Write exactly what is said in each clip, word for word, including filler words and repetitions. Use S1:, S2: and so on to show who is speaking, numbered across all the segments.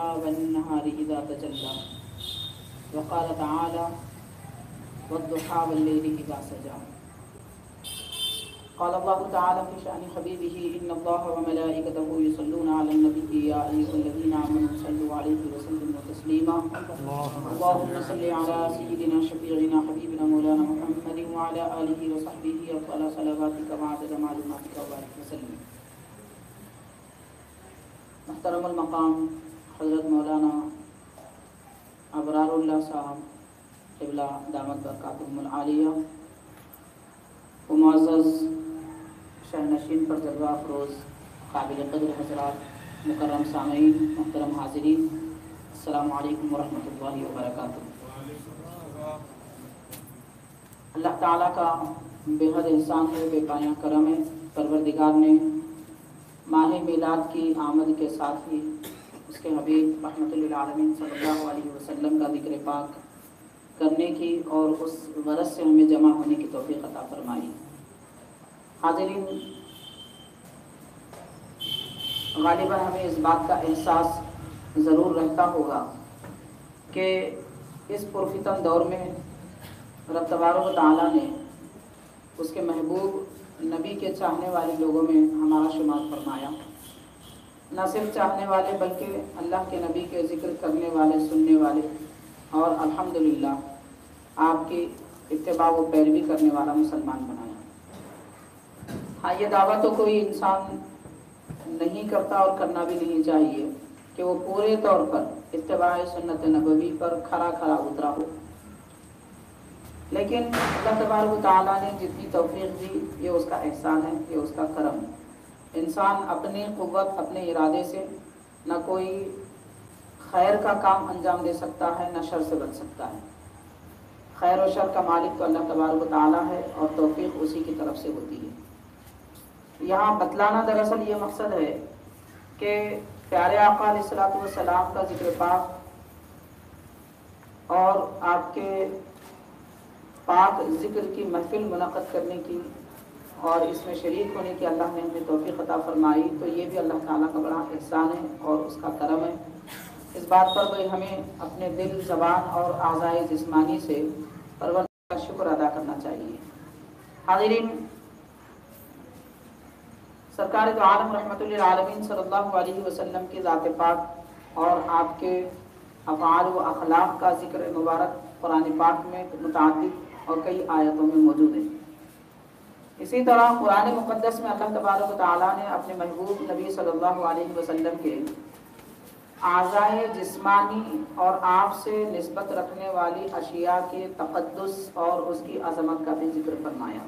S1: والنهار إذا تجلى وقال تعالى والضحى والليل إذا سجى قال الله تعالى في شأن حبيبه إن الله وملائكته يصلون على النبي يا أيها الذين آمنوا صلوا عليه وسلموا تسليما اللهم صل على سيدنا شفيعنا حبيبنا مولانا محمد وعلى آله وصحبه أفضل صلواتك وعدد معلوماتك وبارك وسلم. محترم المقام حضرت مولانا ابرار اللہ صاحب قبلہ دامت برکاتہم العالیہ و معزز شہنشین پر جلوہ افروز قابل قدر حضرات، مکرم سامعین، محترم حاضرین، السلام علیکم ورحمۃ اللہ وبرکاتہ۔ اللہ تعالیٰ کا بے حد احسان ہے، بے پایاں کرم ہے، پروردگار نے ماہ میلاد کی آمد کے ساتھ ہی اس کے حبیب رحمۃ للعالمین صلی اللہ علیہ وسلم کا ذکر پاک کرنے کی اور اس غرض سے ہمیں جمع ہونے کی توفیق عطا فرمائی۔ حاضرین، غالباً ہمیں اس بات کا احساس ضرور رہتا ہوگا کہ اس پرفتن دور میں رب تبارک و تعالیٰ نے اس کے محبوب نبی کے چاہنے والے لوگوں میں ہمارا شمار فرمایا۔ نہ صرف چاہنے والے بلکہ اللہ کے نبی کے ذکر کرنے والے، سننے والے اور الحمدللہ آپ کی اتباع و پیروی کرنے والا مسلمان بنایا۔ ہاں، یہ دعویٰ تو کوئی انسان نہیں کرتا اور کرنا بھی نہیں چاہیے کہ وہ پورے طور پر اتباع سنت نبوی پر کھرا کھرا اترا ہو، لیکن اللہ تبارک و تعالیٰ نے جتنی توفیق دی یہ اس کا احسان ہے، یہ اس کا کرم ہے۔ انسان اپنی قوت، اپنے ارادے سے نہ کوئی خیر کا کام انجام دے سکتا ہے، نہ شر سے بچ سکتا ہے۔ خیر و شر کا مالک تو اللہ تبارک و تعالیٰ ہے اور توفیق اسی کی طرف سے ہوتی ہے۔ یہاں بتلانا دراصل یہ مقصد ہے کہ پیارے آقا علیہ الصلوۃ والسلام کا ذکر پاک اور آپ کے پاک ذکر کی محفل منعقد کرنے کی اور اس میں شریک ہونے کی اللہ نے ہمیں توفیق عطا فرمائی، تو یہ بھی اللہ تعالیٰ کا بڑا احسان ہے اور اس کا کرم ہے۔ اس بات پر بھی ہمیں اپنے دل، زبان اور اعضائے جسمانی سے پروردگار کا شکر ادا کرنا چاہیے۔ حاضرین، سرکار دو عالم رحمۃ للعالمین صلی اللہ علیہ وسلم کی ذات پاک اور آپ کے افعال و اخلاق کا ذکر مبارک قرآن پاک میں متعدد اور کئی آیتوں میں موجود ہے۔ اسی طرح قرآن مقدس میں اللہ تبارک و تعالیٰ نے اپنے محبوب نبی صلی اللہ علیہ وسلم کے اعضائے جسمانی اور آپ سے نسبت رکھنے والی اشیاء کے تقدس اور اس کی عظمت کا بھی ذکر فرمایا۔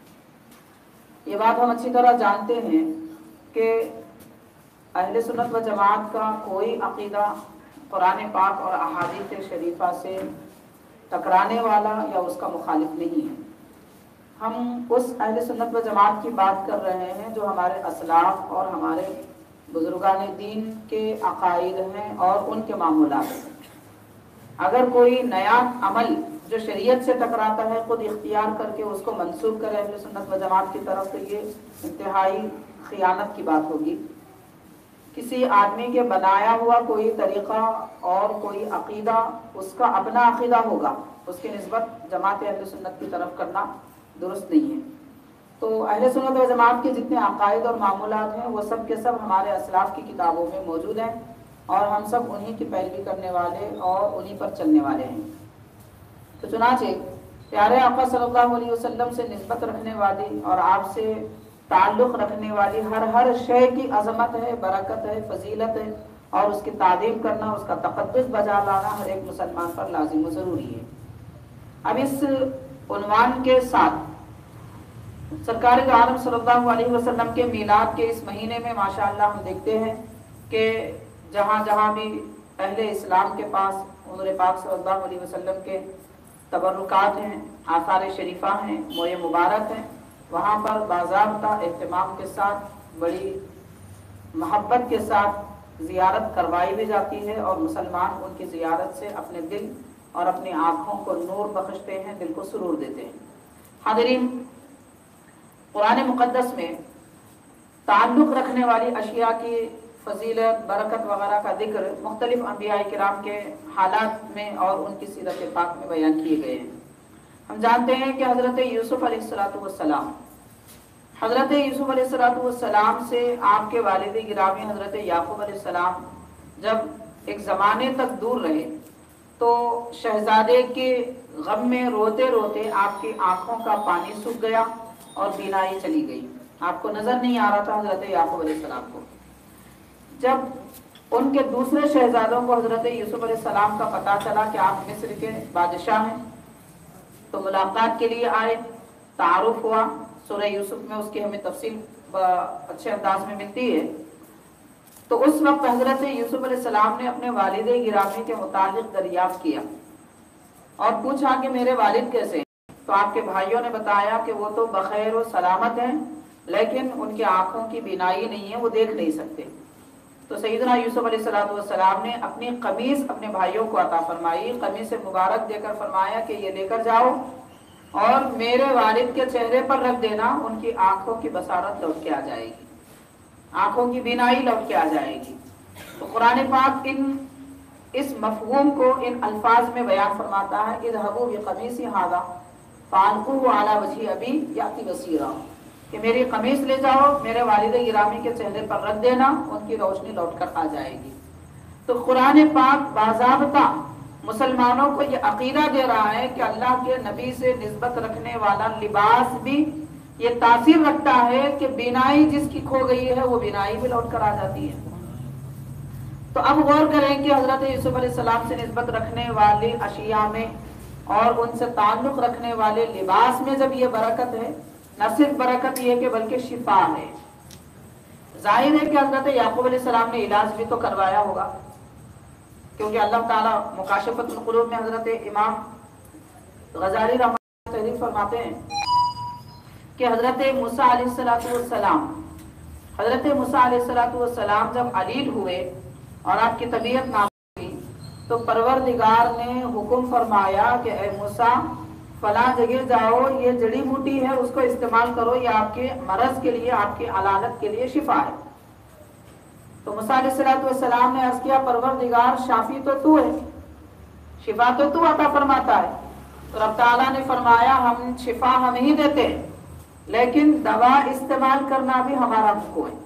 S1: یہ بات ہم اچھی طرح جانتے ہیں کہ اہل سنت و جماعت کا کوئی عقیدہ قرآن پاک اور احادیث شریفہ سے ٹکرانے والا یا اس کا مخالف نہیں ہے۔ ہم اس اہل سنت و جماعت کی بات کر رہے ہیں جو ہمارے اسلاف اور ہمارے بزرگان دین کے عقائد ہیں اور ان کے معمولات ہیں۔ اگر کوئی نیا عمل جو شریعت سے ٹکراتا ہے خود اختیار کر کے اس کو منسوب کرے اہل سنت و جماعت کی طرف، تو یہ انتہائی خیانت کی بات ہوگی۔ کسی آدمی کے بنایا ہوا کوئی طریقہ اور کوئی عقیدہ اس کا اپنا عقیدہ ہوگا، اس کی نسبت جماعت اہل سنت کی طرف کرنا درست نہیں ہے۔ تو اہل سنت و جماعت کے جتنے عقائد اور معمولات ہیں وہ سب کے سب ہمارے اسلاف کی کتابوں میں موجود ہیں اور ہم سب انہی کی پیروی کرنے والے اور انہی پر چلنے والے ہیں۔ تو چنانچہ پیارے آقا صلی اللہ علیہ وسلم سے نسبت رکھنے والی اور آپ سے تعلق رکھنے والی ہر ہر شے کی عظمت ہے، برکت ہے، فضیلت ہے اور اس کی تعظیم کرنا، اس کا تقدس بجا لانا ہر ایک مسلمان پر لازم و ضروری ہے۔ اب اس عنوان کے ساتھ سرکار دو عالم صلی اللہ علیہ وسلم کے میلاد کے اس مہینے میں ماشاءاللہ ہم دیکھتے ہیں کہ جہاں جہاں بھی اہل اسلام کے پاس حضور پاک صلی اللہ علیہ وسلم کے تبرکات ہیں، آثار شریفہ ہیں، موئے مبارک ہیں، وہاں پر باضابطہ اہتمام کے ساتھ، بڑی محبت کے ساتھ زیارت کروائی بھی جاتی ہے اور مسلمان ان کی زیارت سے اپنے دل اور اپنی آنکھوں کو نور بخشتے ہیں، دل کو سرور دیتے ہیں۔ حاضرین، قرآن مقدس میں تعلق رکھنے والی اشیاء کی फजीलत बरकत वगैरह का जिक्र मुख्तलिफ अंबिया किराम के हालात में और उनकी सीरत पाक में बयान किए गए हैं। हम जानते हैं कि हज़रत यूसुफ अलैहिस्सलातु वस्सलाम हज़रत यूसुफ अलैहिस्सलातु वस्सलाम से आपके वालिद गिरामी हज़रत याकूब अलैहिस्सलाम जब एक ज़माने तक दूर रहे तो शहजादे के गम में रोते रोते आपकी आंखों का पानी सूख गया और बीनाई चली गई, आपको नजर नहीं आ रहा था हज़रत याकूब अलैहिस्सलाम को। जब उनके दूसरे शहजादों को हज़रत यूसुफ अलैहिस्सलाम का पता चला कि आप मिस्र के बादशाह हैं तो मुलाकात के लिए आए, तारुफ हुआ। सूरह यूसुफ में उसकी हमें तफसील अच्छे अंदाज में मिलती है। तो उस वक्त हज़रत यूसुफ अलैहिस्सलाम ने अपने वालिद गिरामी के मुतालिक दरियाफ्त किया और पूछा कि मेरे वालिद कैसे हैं? तो आपके भाइयों ने बताया कि वो तो बखैर व सलामत हैं, लेकिन उनकी आंखों की बीनाई नहीं है, वो देख नहीं सकते। तो सैयदना यूसुफ अलैहिस्सलाम ने अपनी कमीज अपने भाइयों को अता फरमाई, कमीज से मुबारक देकर फरमाया कि ये लेकर जाओ और मेरे वालिद के चेहरे पर रख देना, उनकी आंखों की बसारत लौट के आ जाएगी, आंखों की बीनाई लौट के आ जाएगी। तो कुरान पाक इन इस मफहूम को इन अल्फाज में बयान फरमाता है, इज़हबू बिक़मीसी हाज़ा फ़अल्क़ूहु अला वजहि अबी याति बसीरा, कि मेरी कमीज ले जाओ, मेरे वालिद गिरामी के चेहरे पर रख देना, उनकी रोशनी लौट कर आ जाएगी। तो कुरान पाक बाज़ाब्ता मुसलमानों को ये अकीदा दे रहा है कि अल्लाह के नबी से निस्बत रखने वाला लिबास भी ये तासीर रखता है कि बीनाई जिसकी खो गई है वो बीनाई भी लौट कर आ जाती है। तो अब गौर करें कि हजरत यूसुफ अलैहिस्सलाम से निस्बत रखने वाली अशिया में और उनसे ताल्लुक रखने वाले लिबास में जब ये बरकत है, न सिर्फ बरकत ये कि बल्कि शिफा है। जाहिर है कि हजरत याकूब अलैहिस्सलाम ने इलाज भी तो करवाया होगा, क्योंकि अल्लाह ताला मुकाशफतुल कुलूब में हजरत इमाम गजाली रहमतुल्लाह अलैहि तहरीर फरमाते हैं कि हजरत मूसा अलैहिस्सलातु वस्सलाम हजरत मूसा अलैहिस्सलातु वस्सलाम जब अलील हुए और आपकी तबीयत नाजुक हुई तो परवरदिगार ने हुक्म फरमाया कि ए मूसा फला जगह जाओ, ये जड़ी बूटी है उसको इस्तेमाल करो, ये आपके मरज के लिए, आपकी अलालत के लिए शिफा है। तो मूसा अलैहिस्सलातु वस्सलाम ने अर्ज किया, परवरदिगार शाफी तो तू है, शिफा तो तू अता फरमाता है। तो रब ताला ने फरमाया हम शिफा हम ही देते हैं, लेकिन दवा इस्तेमाल करना भी हमारा हुक्म है।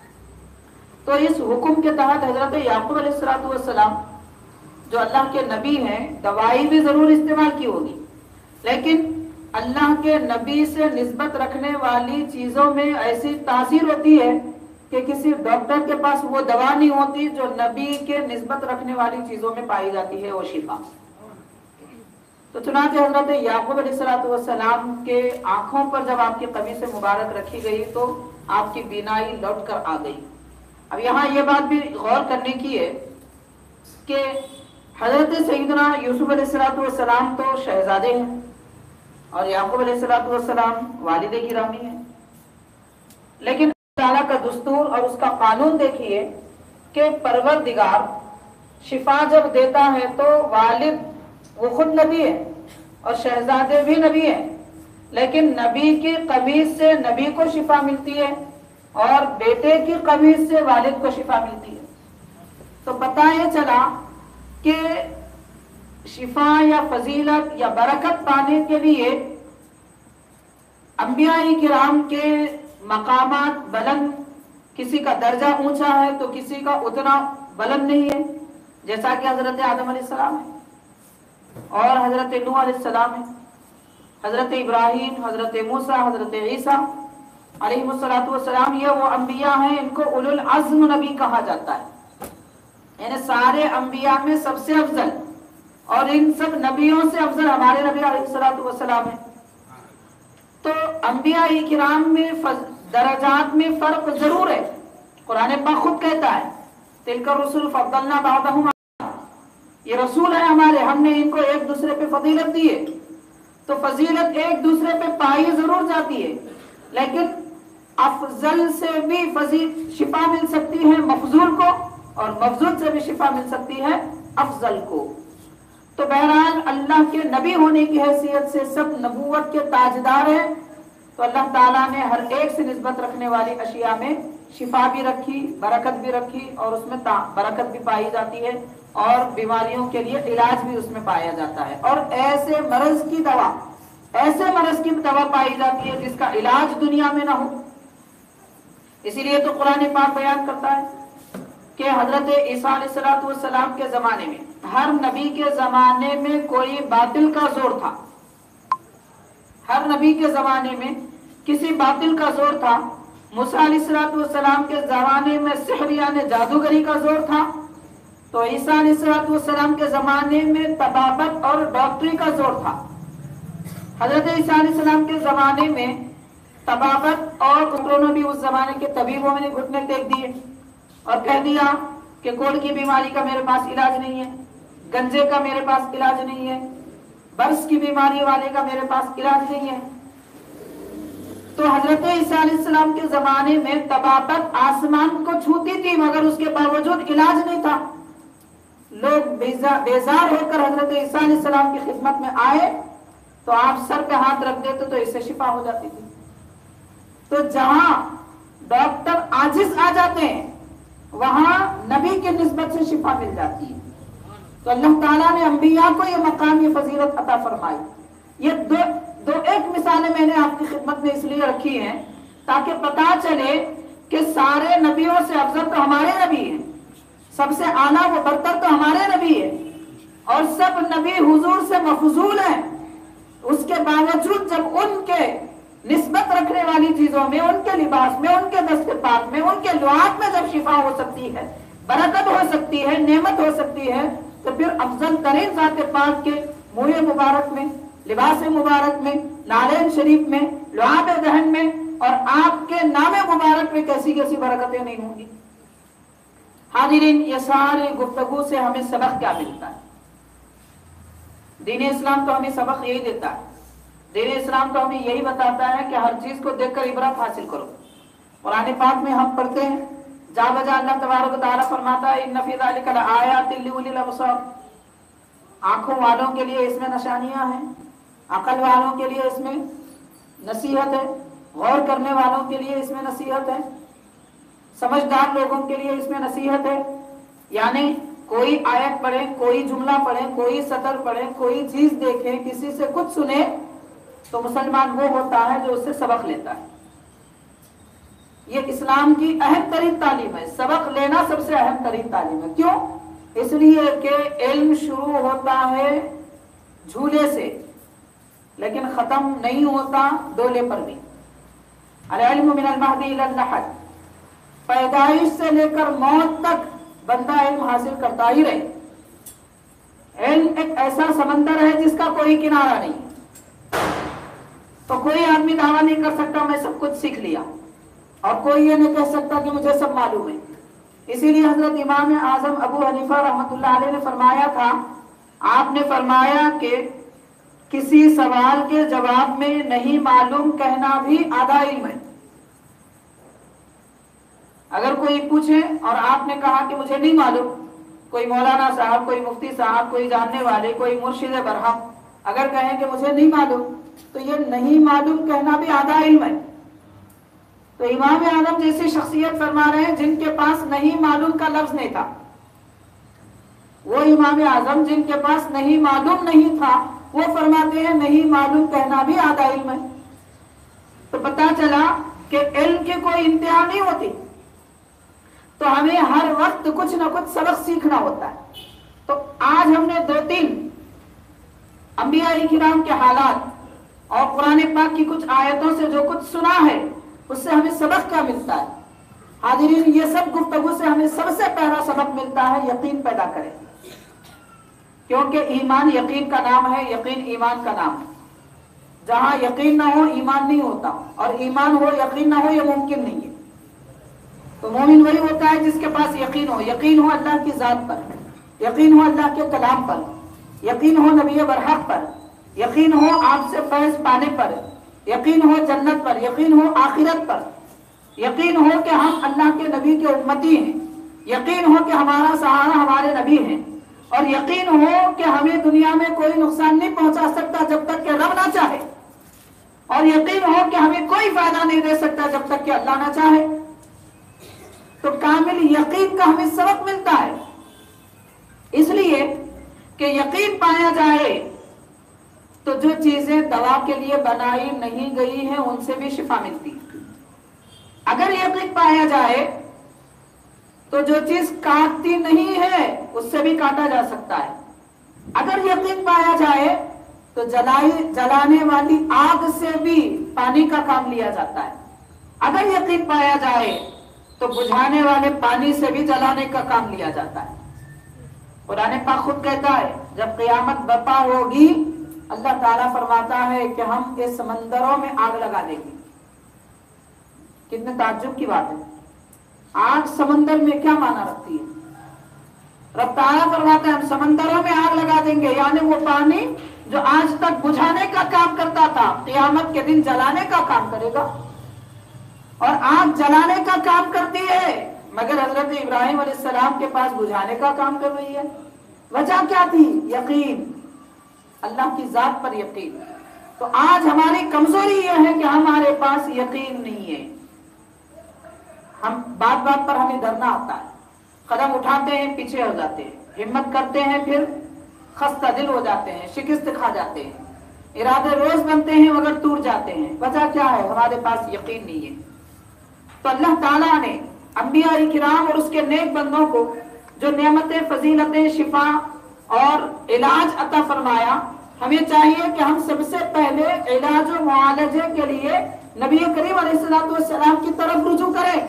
S1: तो इस हुक्म के तहत हजरत याकूब अलैहिस्सलातु वस्सलाम जो अल्लाह के नबी हैं, दवाई भी जरूर इस्तेमाल की होगी, लेकिन अल्लाह के नबी से निस्बत रखने वाली चीजों में ऐसी तासीर होती है कि किसी डॉक्टर के पास वो दवा नहीं होती जो नबी के निस्बत रखने वाली चीजों में पाई जाती है, वो शिफा। तो चुनांचे हजरत याकूब अलैहिस्सलातु वस्सलाम के आंखों पर जब आपकी कमीज से मुबारक रखी गई तो आपकी बीनाई लौट कर आ गई। अब यहाँ ये बात भी गौर करने की है कि हजरत सैयदना यूसुफ अलैहिस्सलातु वस्सलाम तो शहजादे हैं और याकूब अलैहिस्सलातु वस्सलाम वालिद गिरामी हैं, लेकिन अल्लाह का दस्तूर और उसका कानून देखिए कि परवरदिगार शिफा जब देता है तो वालिद वो खुद नबी है और शहजादे भी नबी है, लेकिन नबी की कमीज से नबी को शिफा मिलती है और बेटे की कमीज से वालिद को शिफा मिलती है। तो पता ये चला कि शिफा या फजीलत या बरकत पाने के लिए अंबिया किराम के मकामात बुलंद, किसी का दर्जा ऊंचा है तो किसी का उतना बुलंद नहीं है, जैसा कि हजरत आदम अलैहिस्सलाम है और हजरत नूह अलैहिस्सलाम है, हजरत इब्राहिम, हजरत मूसा, हजरत ईसा अलैहिस्सलातु वस्सलाम, ये वो अंबिया हैं, इनको उलुल अज़्म नबी कहा जाता है, यानी सारे अंबिया में सबसे अफजल, और इन सब नबियों से अफजल हमारे नबी अलैहिस्सलातु वस्सलाम है। तो अंबिया किराम में दरजात में फर्क जरूर है। कुरान पाक खुद कहता है तिलका रसूल फद्दलना बादहुम, ये रसूल है हमारे, हमने इनको एक दूसरे पे फजीलत दी है। तो फजीलत एक दूसरे पे पाई जरूर जाती है, लेकिन अफजल से भी फजील शिफा मिल सकती है मफजूल को, और मफजूल से भी शिफा मिल सकती है अफजल को। तो बहरहाल अल्लाह के नबी होने की हैसियत से सब नबूवत के ताजदार हैं, तो अल्लाह ताला ने हर एक से निस्बत रखने वाली अशिया में شفا بھی رکھی، برکت بھی رکھی، اور اس میں برکت بھی پائی جاتی ہے، اور بیماریوں کے لیے علاج بھی اس میں پایا جاتا ہے، اور ایسے مرض کی دوا ایسے مرض کی دوا پائی جاتی ہے جس کا علاج دنیا میں نہ ہو۔ اسی لیے تو قرآن پاک بیان کرتا ہے کہ حضرت عیسیٰ علیہ السلام کے زمانے میں، ہر نبی کے زمانے میں کوئی باطل کا زور تھا، ہر نبی کے زمانے میں کسی باطل کا زور تھا۔ موسیٰ علیہ السلام کے زمانے میں سحر یعنی جادوگری کا زور تھا، تو عیسیٰ علیہ السلام کے زمانے میں طبابت اور ڈاکٹری کا زور تھا۔ حضرت عیسیٰ علیہ السلام کے زمانے میں طبابت اور انہوں نے بھی اس زمانے کے طبیبوں نے گھٹنے ٹیک دیے اور کہہ دیا کہ کوڑ کی بیماری کا میرے پاس علاج نہیں ہے، گنجے کا میرے پاس علاج نہیں ہے، برس کی بیماری والے کا میرے پاس علاج نہیں ہے۔ تو حضرت عیسیٰ علیہ السلام کے زمانے میں طبابت آسمان کو چھوتی تھی مگر اس کے باوجود علاج نہیں تھا۔ لوگ بیزار ہو کر حضرت عیسیٰ علیہ السلام کی خدمت میں آئے تو آپ سر پہ ہاتھ رکھ دیتے تو اس سے شفا ہو جاتی تھی۔ تو جہاں ڈاکٹر عاجز آ جاتے ہیں وہاں نبی کی نسبت سے شفا مل جاتی ہے۔ تو اللہ تعالیٰ نے انبیاء کو یہ مقام، یہ فضیلت عطا فرمائی۔ یہ دو دو ایک مثالیں میں نے آپ کی خدمت میں اس لیے رکھی ہیں تاکہ پتا چلے کہ سارے نبیوں سے افضل تو ہمارے نبی ہیں، سب سے اعلیٰ و برتر تو ہمارے نبی ہیں، اور سب نبی حضور سے مفضول ہیں۔ اس کے باوجود جب ان کے نسبت رکھنے والی چیزوں میں، ان کے لباس میں، ان کے دست پاک میں، ان کے لعاب میں جب شفا ہو سکتی ہے، برکت ہو سکتی ہے، نعمت ہو سکتی ہے، تو پھر افضل ترین ذات پاک کے منہ مبارک میں، لباس مبارک میں، نالین شریف میں، لعاب دہن میں اور آپ کے نام مبارک میں کیسی کیسی برکتیں نہیں ہوں گی۔ حاضرین، یہ ساری گفتگو سے ہمیں سبق کیا ملتا ہے؟ دین اسلام تو ہمیں سبق یہی دیتا ہے، دین اسلام تو ہمیں یہی بتاتا ہے کہ ہر چیز کو دیکھ کر عبرت حاصل کرو۔ قرآن پاک میں ہم پڑھتے ہیں، جا بجا اللہ تبارک و تعالیٰ فرماتا ہے ان فی ذلک لآیات لأولی الابصار، آنکھوں والوں کے لیے اس میں نشانیاں ہیں، عقل والوں کے لیے اس میں نصیحت ہے، غور کرنے والوں کے لیے اس میں نصیحت ہے، سمجھدار لوگوں کے لیے اس میں نصیحت ہے۔ یعنی کوئی آیت پڑھیں، کوئی جملہ پڑھیں، کوئی سطر پڑھیں، کوئی چیز دیکھیں، کسی سے کچھ سنیں تو مسلمان وہ ہوتا ہے جو اس سے سبق لیتا ہے۔ یہ اسلام کی اہم ترین تعلیم ہے، سبق لینا سب سے اہم ترین تعلیم ہے۔ کیوں؟ اس لیے کہ علم شروع ہوتا ہے جھولے سے لیکن ختم نہیں ہوتا ڈولے پر بھی۔ العلم من المہدی الی اللحد، پیدائش سے لے کر موت تک بندہ علم حاصل کرتا ہی رہے۔ علم ایک ایسا سمندر ہے جس کا کوئی کنارہ نہیں، تو کوئی آدمی دعویٰ نہیں کر سکتا میں سب کچھ سیکھ لیا، اور کوئی یہ نہیں کہہ سکتا کہ مجھے سب معلوم ہے۔ اسی لیے حضرت امام اعظم ابو حنیفہ رحمۃ اللہ علیہ نے فرمایا تھا، آپ نے فرمایا کہ کسی سوال کے جواب میں نہیں معلوم کہنا بھی آدھا علم ہے۔ اگر کوئی پوچھے اور آپ نے کہا کہ مجھے نہیں معلوم، کوئی مولانا صاحب، کوئی مفتی صاحب، کوئی جاننے والے، کوئی مرشد برہم اگر کہیں کہ مجھے نہیں معلوم، تو یہ نہیں معلوم کہنا بھی آدھا علم ہے۔ تو امام اعظم جیسی شخصیت فرما رہے ہیں جن کے پاس نہیں معلوم کا لفظ نہیں تھا، وہ امام اعظم جن کے پاس نہیں معلوم نہیں تھا وہ فرماتے ہیں نہیں معلوم کہنا بھی آدھا علم ہے۔ تو پتا چلا کہ علم کی کوئی انتہا نہیں ہوتی، تو ہمیں ہر وقت کچھ نہ کچھ سبق سیکھنا ہوتا ہے۔ تو آج ہم نے دو تین انبیاء کرام کے حالات اور قرآن پاک کی کچھ آیتوں سے جو کچھ سنا ہے اس سے ہمیں سبق کیا ملتا ہے؟ حاضرین، یہ سب گفتگو سے ہمیں سب سے پہلا سبق ملتا ہے یقین پیدا کریں، کیونکہ ایمان یقین کا نام ہے، یقین ایمان کا نام ہے۔ جہاں یقین نہ ہو ایمان نہیں ہوتا، اور ایمان ہو یقین نہ ہو یہ ممکن نہیں ہے۔ تو مومن وہی ہوتا ہے جس کے پاس یقین ہو، یقین ہو اللہ کی ذات پر، یقین ہو اللہ کے کلام پر، یقین ہو نبی برحق پر، یقین ہو آپ سے فیض پانے پر، یقین ہو جنت پر، یقین ہو آخرت پر، یقین ہو کہ ہم اللہ کے نبی کے امتی ہیں، یقین ہو کہ ہمارا سہارا ہمارے نبی ہیں، اور یقین ہو کہ ہمیں دنیا میں کوئی نقصان نہیں پہنچا سکتا جب تک کہ رب نہ چاہے، اور یقین ہو کہ ہمیں کوئی فائدہ نہیں دے سکتا جب تک کہ اللہ نہ چاہے۔ تو کامل یقین کا ہمیں سبق ملتا ہے، اس لیے کہ یقین پایا جائے تو جو چیزیں دوا کے لیے بنائی نہیں گئی ہیں ان سے بھی شفا ملتی. اگر یقین پایا جائے تو جو چیز کاٹتی نہیں ہے اس سے بھی کاٹا جا سکتا ہے. اگر یقین پایا جائے تو جلائی جلانے والی آگ سے بھی پانی کا کام لیا جاتا ہے. اگر یقین پایا جائے تو بجھانے والے پانی سے بھی جلانے کا کام لیا جاتا ہے. قرآن پاک خود کہتا ہے جب قیامت برپا ہوگی اللہ تعالیٰ فرماتا ہے کہ ہم اس سمندروں میں آگ لگا دیں گے. کتنے تعجب کی بات ہے. آگ سمندر میں کیا معنی رکھتی ہے؟ رب تعالیٰ فرماتا ہے ہم سمندروں میں آگ لگا دیں گے، یعنی وہ پانی جو آج تک بجھانے کا کام کرتا تھا قیامت کے دن جلانے کا کام کرے گا. اور آگ جلانے کا کام کرتی ہے مگر حضرت ابراہیم علیہ السلام کے پاس بجھانے کا کام کر رہی ہے. وجہ کیا تھی؟ یقین، اللہ کی ذات پر یقین. تو آج ہماری کمزوری یہ ہے کہ ہمارے پاس یقین نہیں ہے. ہم بات بات پر ہمیں ڈرنا آتا ہے، قدم اٹھاتے ہیں پیچھے ہو جاتے ہیں، ہمت کرتے ہیں پھر خستہ دل ہو جاتے ہیں، شکست کھا جاتے ہیں، ارادے روز بنتے ہیں مگر ٹوٹ جاتے ہیں. وجہ کیا ہے؟ ہمارے پاس یقین نہیں ہے. تو اللہ تعالیٰ نے انبیاء کرام اور اس کے نیک بندوں کو جو نعمتیں، فضیلتیں، شفا اور علاج عطا فرمایا، ہمیں چاہیے کہ ہم سب سے پہلے علاج و معالجے کے لیے نبی کریم علیہ السلام کی طرف رجوع کریں،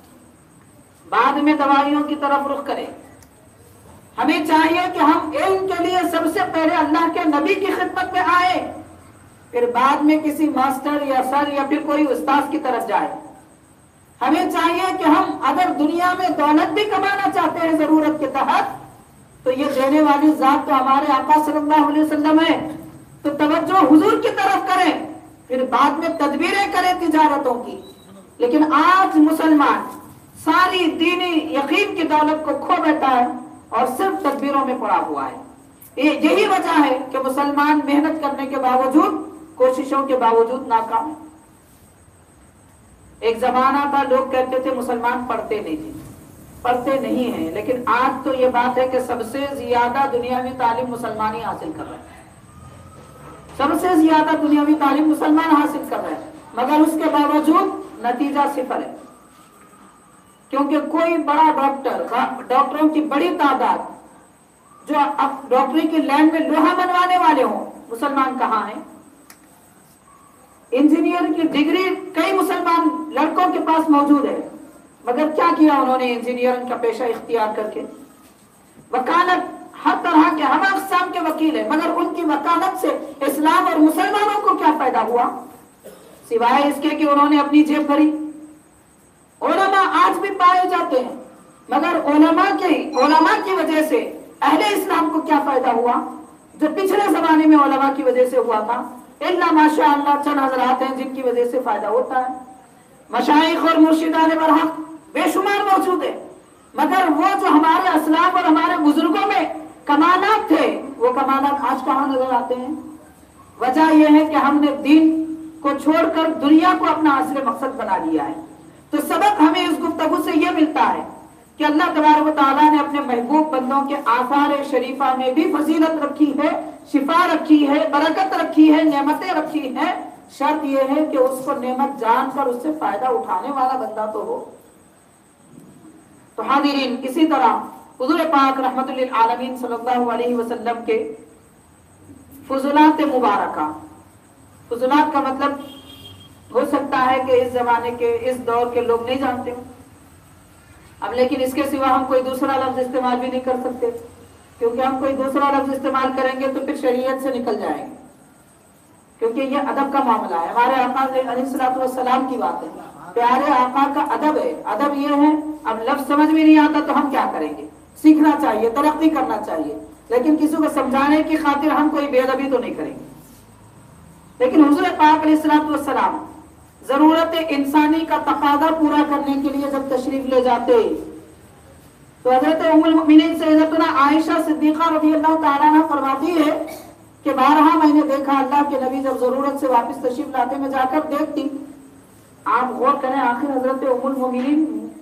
S1: بعد میں دوائیوں کی طرف رخ کریں. ہمیں چاہیے کہ ہم علم کے لیے سب سے پہلے اللہ کے نبی کی خدمت میں آئیں، پھر بعد میں کسی ماسٹر یا سر یا پھر کوئی استاذ کی طرف جائیں. ہمیں چاہیے کہ ہم اگر دنیا میں دولت بھی کمانا چاہتے ہیں ضرورت کے تحت تو یہ دینے والی ذات تو ہمارے آقا صلی اللہ علیہ وسلم ہے، تو توجہ حضور کی طرف کریں، پھر بعد میں تدبیریں کریں تجارتوں کی. لیکن آج مسلمان ساری دینی یقین کی دولت کو کھو بیٹھا ہے اور صرف تدبیروں میں پڑا ہوا ہے. یہی وجہ ہے کہ مسلمان محنت کرنے کے باوجود، کوششوں کے باوجود ناکام ہے. ایک زمانہ تھا لوگ کہتے تھے مسلمان پڑھتے نہیں تھے، پڑھتے نہیں ہیں، لیکن آج تو یہ بات ہے کہ سب سے زیادہ دنیاوی تعلیم مسلمان ہی حاصل کر رہے ہیں. سب سے زیادہ دنیاوی تعلیم مسلمان حاصل کر رہے ہیں، مگر اس کے باوجود نتیجہ صفر ہے. کیونکہ کوئی بڑا ڈاکٹر، ڈاکٹروں کی بڑی تعداد جو اب ڈاکٹری کی لائن میں لوہا بنوانے والے ہوں، مسلمان کہاں ہیں؟ انجینئر کی ڈگری کئی مسلمان لڑکوں کے پاس موجود ہے، مگر کیا کیا انہوں نے انجینئرنگ کا پیشہ اختیار کر کے؟ وکالت، ہر طرح کے ہر اقسام کے وکیل ہیں، مگر ان کی وکالت سے اسلام اور مسلمانوں کو کیا فائدہ ہوا سوائے اس کے کہ انہوں نے اپنی جیب بھری. علماء آج بھی پائے جاتے ہیں، مگر علماء کی علماء کی وجہ سے اہل اسلام کو کیا فائدہ ہوا جو پچھلے زمانے میں علماء کی وجہ سے ہوا تھا؟ اللہ ماشاء اللہ چند حضرات ہیں جن کی وجہ سے فائدہ ہوتا ہے. مشائخ اور مرشدان برحق بے شمار موجود ہیں، مگر وہ جو ہمارے اسلاف اور ہمارے بزرگوں میں کمالات تھے وہ کمالات آج کہاں نظر آتے ہیں؟ وجہ یہ ہے کہ ہم نے دین کو چھوڑ کر دنیا کو اپنا اصل مقصد بنا لیا ہے. تو سبق ہمیں اس گفتگو سے یہ ملتا ہے کہ اللہ تبارک و تعالیٰ نے اپنے محبوب بندوں کے آثار شریفہ میں بھی فضیلت رکھی ہے، شفا رکھی ہے، برکت رکھی ہے، نعمتیں رکھی ہیں. شرط یہ ہے کہ اس کو نعمت جان کر اس سے فائدہ اٹھانے والا بندہ تو ہو. تو حاضرین، اسی طرح حضور پاک رحمت للعالمین صلی اللہ علیہ وسلم کے فضلات مبارکہ، فضلات کا مطلب ہو سکتا ہے کہ اس زمانے کے اس دور کے لوگ نہیں جانتے ہوں اب، لیکن اس کے سوا ہم کوئی دوسرا لفظ استعمال بھی نہیں کر سکتے، کیونکہ ہم کوئی دوسرا لفظ استعمال کریں گے تو پھر شریعت سے نکل جائیں گے، کیونکہ یہ ادب کا معاملہ ہے. ہمارے آقا علیہ الصلوۃ والسلام کی بات ہے، پیارے آقا کا ادب ہے. ادب یہ ہے، اب لفظ سمجھ میں نہیں آتا تو ہم کیا کریں گے؟ سیکھنا چاہیے، ترقی کرنا چاہیے، لیکن کسی کو سمجھانے کی خاطر ہم کوئی بے ادبی تو نہیں کریں گے. لیکن حضور پاک علیہ الصلوۃ والسلام ضرورت انسانی کا تقاضا پورا کرنے کے لیے جب تشریف لے جاتے تو حضرت ام المؤمنین سیدتنا عائشہ صدیقہ رضی اللہ تعالیٰ عنہ فرماتی ہے کہ بارہا میں نے دیکھا اللہ کے نبی جب ضرورت سے واپس تشریف لاتے میں جا کر دیکھتی. آپ غور کریں، آخر حضرت ام المؤمنین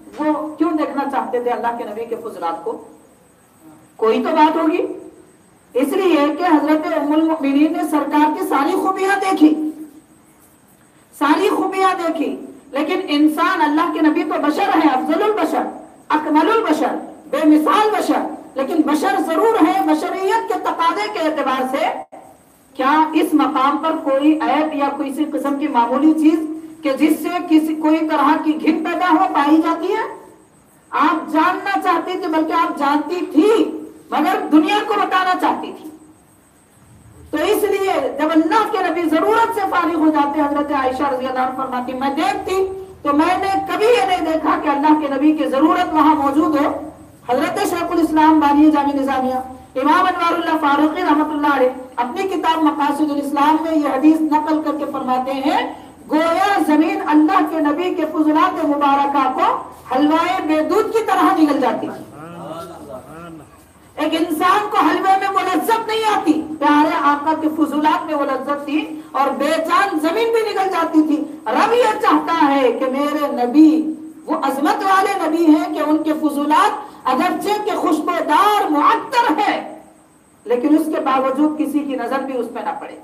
S1: وہ کیوں دیکھنا چاہتے تھے اللہ کے نبی کے فضلات کو؟ کوئی تو بات ہوگی، اس لیے کہ حضرت ام المؤمنین نے سرکار کی ساری خوبیاں دیکھی، ساری خوبیاں دیکھی، لیکن انسان اللہ کے نبی تو بشر ہے، افضل البشر، اکمل البشر، بے مثال بشر، لیکن بشر ضرور ہے، بشریت کے تقاضے کے اعتبار سے کیا اس مقام پر کوئی عیب یا کسی قسم کی معمولی چیز کہ جس سے کسی کوئی طرح کی گھن پیدا ہو پائی جاتی ہے؟ آپ جاننا چاہتی تھی، بلکہ آپ جانتی تھی مگر دنیا کو بتانا چاہتی تھی۔ تو اس لیے جب اللہ کے نبی ضرورت سے فارغ ہو جاتے، حضرت عائشہ رضی اللہ عنہ فرماتی میں دیکھتی تو میں نے کبھی یہ نہیں دیکھا کہ اللہ کے نبی کی ضرورت وہاں موجود ہو۔ حضرت شیخ الاسلام بانی جامع نظامیہ امام انوار اللہ فاروقی رحمۃ اللہ علیہ اپنی کتاب مقاصد الاسلام میں یہ حدیث نقل کر کے فرماتے ہیں گویا زمین اللہ کے نبی کے فضلات مبارکہ کو حلوائے بے دودھ کی طرح نگل جاتی ہے۔ ایک انسان کو حلوے میں وہ لذت نہیں آتی، پیارے آقا کے فضولات میں وہ لذت تھی اور بے جان زمین بھی نگل جاتی تھی۔ رب یہ چاہتا ہے کہ میرے نبی وہ عظمت والے نبی ہیں کہ ان کے فضولات اگرچہ کہ خوشبودار معطر ہے لیکن اس کے باوجود کسی کی نظر بھی اس پہ نہ پڑے۔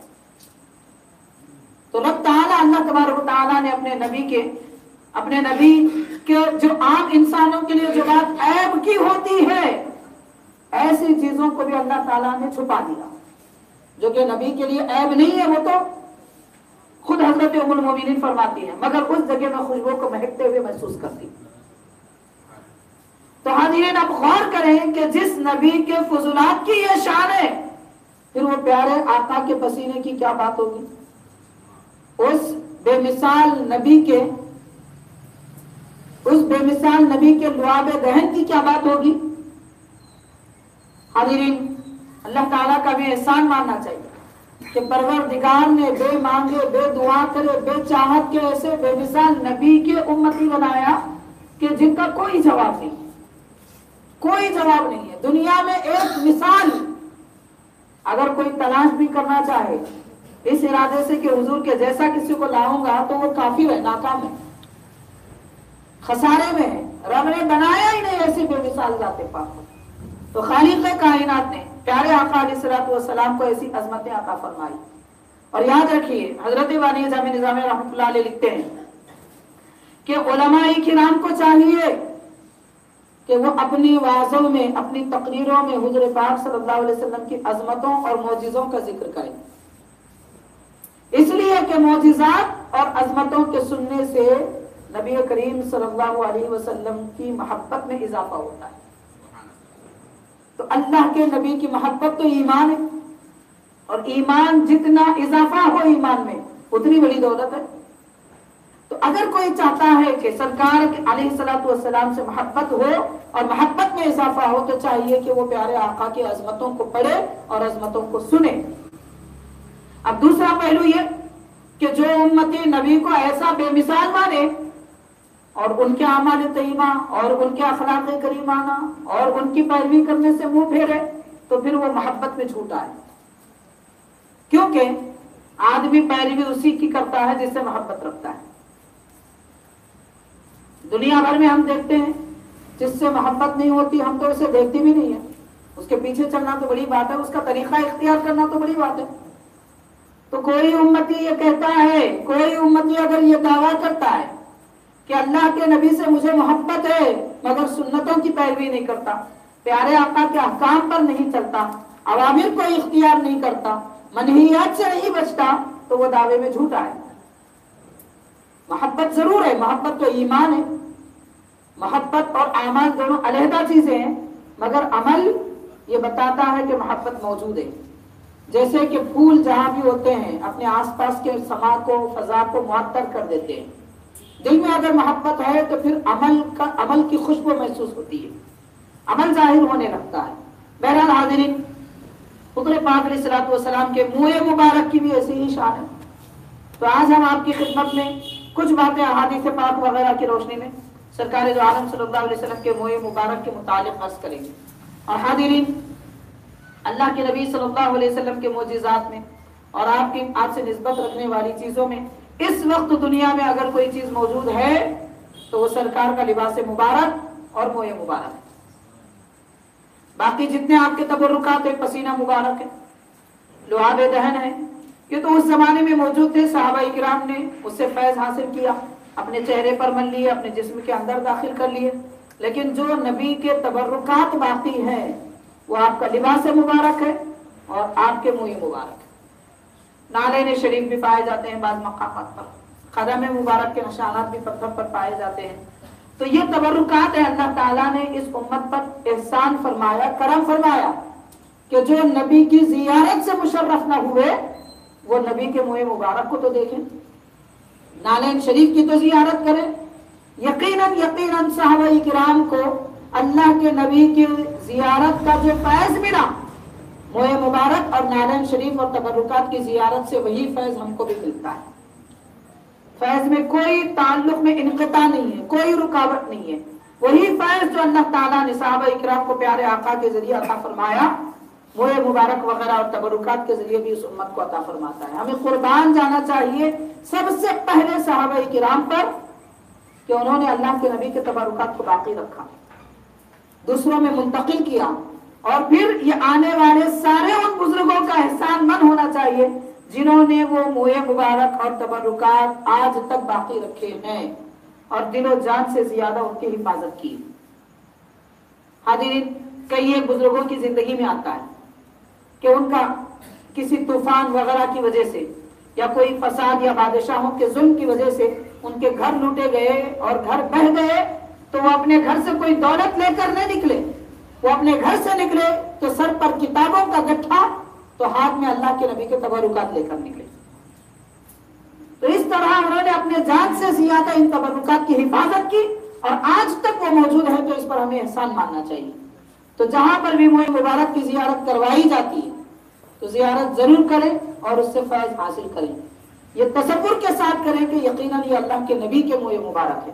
S1: تو رب تعالیٰ اللہ تبارک و تعالیٰ نے اپنے نبی کے اپنے نبی کے جو عام انسانوں کے لیے جو بات عیب کی ہوتی ہے ایسی چیزوں کو بھی اللہ تعالیٰ نے چھپا دیا جو کہ نبی کے لیے عیب نہیں ہے۔ وہ تو خود حضرت ام المومنین فرماتی ہیں مگر اس جگہ میں خوشبو کو مہکتے ہوئے محسوس کرتی۔ تو حاضرین اب غور کریں کہ جس نبی کے فضولات کی یہ شان ہے پھر وہ پیارے آقا کے پسینے کی کیا بات ہوگی، اس بے مثال نبی کے اس بے مثال نبی کے لعاب دہن کی کیا بات ہوگی۔ حاضرین اللہ تعالیٰ کا بھی احسان ماننا چاہیے کہ پروردگار نے بے مانگے بے دعا کرے بے چاہت کے ایسے بے مثال نبی کے امتی بنایا کہ جن کا کوئی جواب نہیں، کوئی جواب نہیں ہے۔ دنیا میں ایک مثال اگر کوئی تلاش بھی کرنا چاہے اس ارادے سے کہ حضور کے جیسا کسی کو لاؤں گا تو وہ کافی ہے، ناکام ہے، خسارے میں ہے۔ رب نے بنایا ہی نہیں ایسی بے مثال ذات پاک۔ تو خالق کائنات نے پیارے آقا علیہ الصلوۃ والسلام کو ایسی عظمتیں عطا فرمائی۔ اور یاد رکھیے حضرت بانی جامع نظامیہ رحمۃ اللہ علیہ لکھتے ہیں کہ علماء کرام کو چاہیے کہ وہ اپنی وعظوں میں اپنی تقریروں میں حضور پاک صلی اللہ علیہ وسلم کی عظمتوں اور معجزوں کا ذکر کریں، اس لیے کہ معجزات اور عظمتوں کے سننے سے نبی کریم صلی اللہ علیہ وسلم کی محبت میں اضافہ ہوتا ہے۔ تو اللہ کے نبی کی محبت تو ایمان ہے، اور ایمان جتنا اضافہ ہو ایمان میں اتنی بڑی دولت ہے۔ تو اگر کوئی چاہتا ہے کہ سرکار علیہ الصلوۃ والسلام سے محبت ہو اور محبت میں اضافہ ہو تو چاہیے کہ وہ پیارے آقا کی عظمتوں کو پڑھے اور عظمتوں کو سنے۔ اب دوسرا پہلو یہ کہ جو امتی نبی کو ایسا بے مثال مانے اور ان کے اعمال طیبہ اور ان کے اخلاق کریمانہ اور ان کی پیروی کرنے سے منہ پھیرے تو پھر وہ محبت میں جھوٹا ہے، کیونکہ آدمی پیروی اسی کی کرتا ہے جس سے محبت رکھتا ہے۔ دنیا بھر میں ہم دیکھتے ہیں جس سے محبت نہیں ہوتی ہم تو اسے دیکھتے بھی نہیں ہیں، اس کے پیچھے چلنا تو بڑی بات ہے، اس کا طریقہ اختیار کرنا تو بڑی بات ہے۔ تو کوئی امتی یہ کہتا ہے، کوئی امتی اگر یہ دعویٰ کرتا ہے کہ اللہ کے نبی سے مجھے محبت ہے مگر سنتوں کی پیروی نہیں کرتا، پیارے آقا کے احکام پر نہیں چلتا، اوامر کو اختیار نہیں کرتا، منہیات سے نہیں بچتا، تو وہ دعوے میں جھوٹا ہے۔ محبت ضرور ہے، محبت تو ایمان ہے، محبت اور اعمال دونوں علیحدہ چیزیں ہیں، مگر عمل یہ بتاتا ہے کہ محبت موجود ہے۔ جیسے کہ پھول جہاں بھی ہوتے ہیں اپنے آس پاس کے سما کو فضا کو معطر کر دیتے ہیں، دل میں اگر محبت ہے تو پھر عمل کا عمل کی خوشبو محسوس ہوتی ہے، عمل ظاہر ہونے لگتا ہے۔ بہرحال حاضرین حضور پاک علیہ الصلوۃ والسلام کے منہ مبارک کی بھی ایسی ہی شان ہے۔ تو آج ہم آپ کی خدمت میں کچھ باتیں احادیث پاک وغیرہ کی روشنی میں سرکار دو عالم صلی اللہ علیہ وسلم کے منہ مبارک کے متعلق عرض کریں گے۔ اور حاضرین اللہ کے نبی صلی اللہ علیہ وسلم کے معجزات میں اور آپ کی آپ سے نسبت رکھنے والی چیزوں میں اس وقت دنیا میں اگر کوئی چیز موجود ہے تو وہ سرکار کا لباس مبارک اور موئے مبارک ہے۔ باقی جتنے آپ کے تبرکات ہیں، پسینہ مبارک ہے، لعاب دہن ہے، یہ تو اس زمانے میں موجود تھے، صحابہ کرام نے اس سے فیض حاصل کیا، اپنے چہرے پر مل لیے، اپنے جسم کے اندر داخل کر لیے۔ لیکن جو نبی کے تبرکات باقی ہیں وہ آپ کا لباس مبارک ہے اور آپ کے منہ مبارک ہے۔ نالین شریف بھی پائے جاتے ہیں بعض مقامات پر، قدم مبارک کے نشانات بھی پتھر پر پائے جاتے ہیں۔ تو یہ تبرکات ہے، اللہ تعالیٰ نے اس امت پر احسان فرمایا، کرم فرمایا کہ جو نبی کی زیارت سے مشرف نہ ہوئے وہ نبی کے منہ مبارک کو تو دیکھیں، نالین شریف کی تو زیارت کریں۔ یقیناً یقیناً صحابہ کرام کو اللہ کے نبی کی زیارت کا جو فیض ملا، منہ مبارک اور نالین شریف اور تبرکات کی زیارت سے وہی فیض ہم کو بھی ملتا ہے۔ فیض میں کوئی تعلق میں انقطاع نہیں ہے، کوئی رکاوٹ نہیں ہے۔ وہی فیض جو اللہ تعالیٰ نے صحابہ اکرام کو پیارے آقا کے ذریعے عطا فرمایا، موئے مبارک وغیرہ اور تبرکات کے ذریعے بھی اس امت کو عطا فرماتا ہے۔ ہمیں قربان جانا چاہیے سب سے پہلے صحابہ کرام پر کہ انہوں نے اللہ کے نبی کے تبرکات کو باقی رکھا، دوسروں میں منتقل کیا، اور پھر یہ آنے والے سارے ان بزرگوں کا احسان مند ہونا چاہیے جنہوں نے وہ موئے مبارک اور تبرکات آج تک باقی رکھے ہیں اور دل و جان سے زیادہ ان کی حفاظت کی۔ حاضرین، کئی ایک بزرگوں کی زندگی میں آتا ہے کہ ان کا کسی طوفان وغیرہ کی وجہ سے یا کوئی فساد یا بادشاہوں کے ظلم کی وجہ سے ان کے گھر لوٹے گئے اور گھر بہہ گئے، تو وہ اپنے گھر سے کوئی دولت لے کر نہیں نکلے، وہ اپنے گھر سے نکلے تو سر پر کتابوں کا گٹھا تو ہاتھ میں اللہ کے نبی کے تبرکات لے کر نکلے۔ تو اس طرح انہوں نے اپنے جان سے زیادہ ان تبرکات کی حفاظت کی اور آج تک وہ موجود ہے، تو اس پر ہمیں احسان ماننا چاہیے۔ تو جہاں پر بھی موئے مبارک کی زیارت کروائی جاتی ہے تو زیارت ضرور کریں اور اس سے فیض حاصل کریں، یہ تصور کے ساتھ کریں کہ یقیناً یہ اللہ کے نبی کے موئے مبارک ہے۔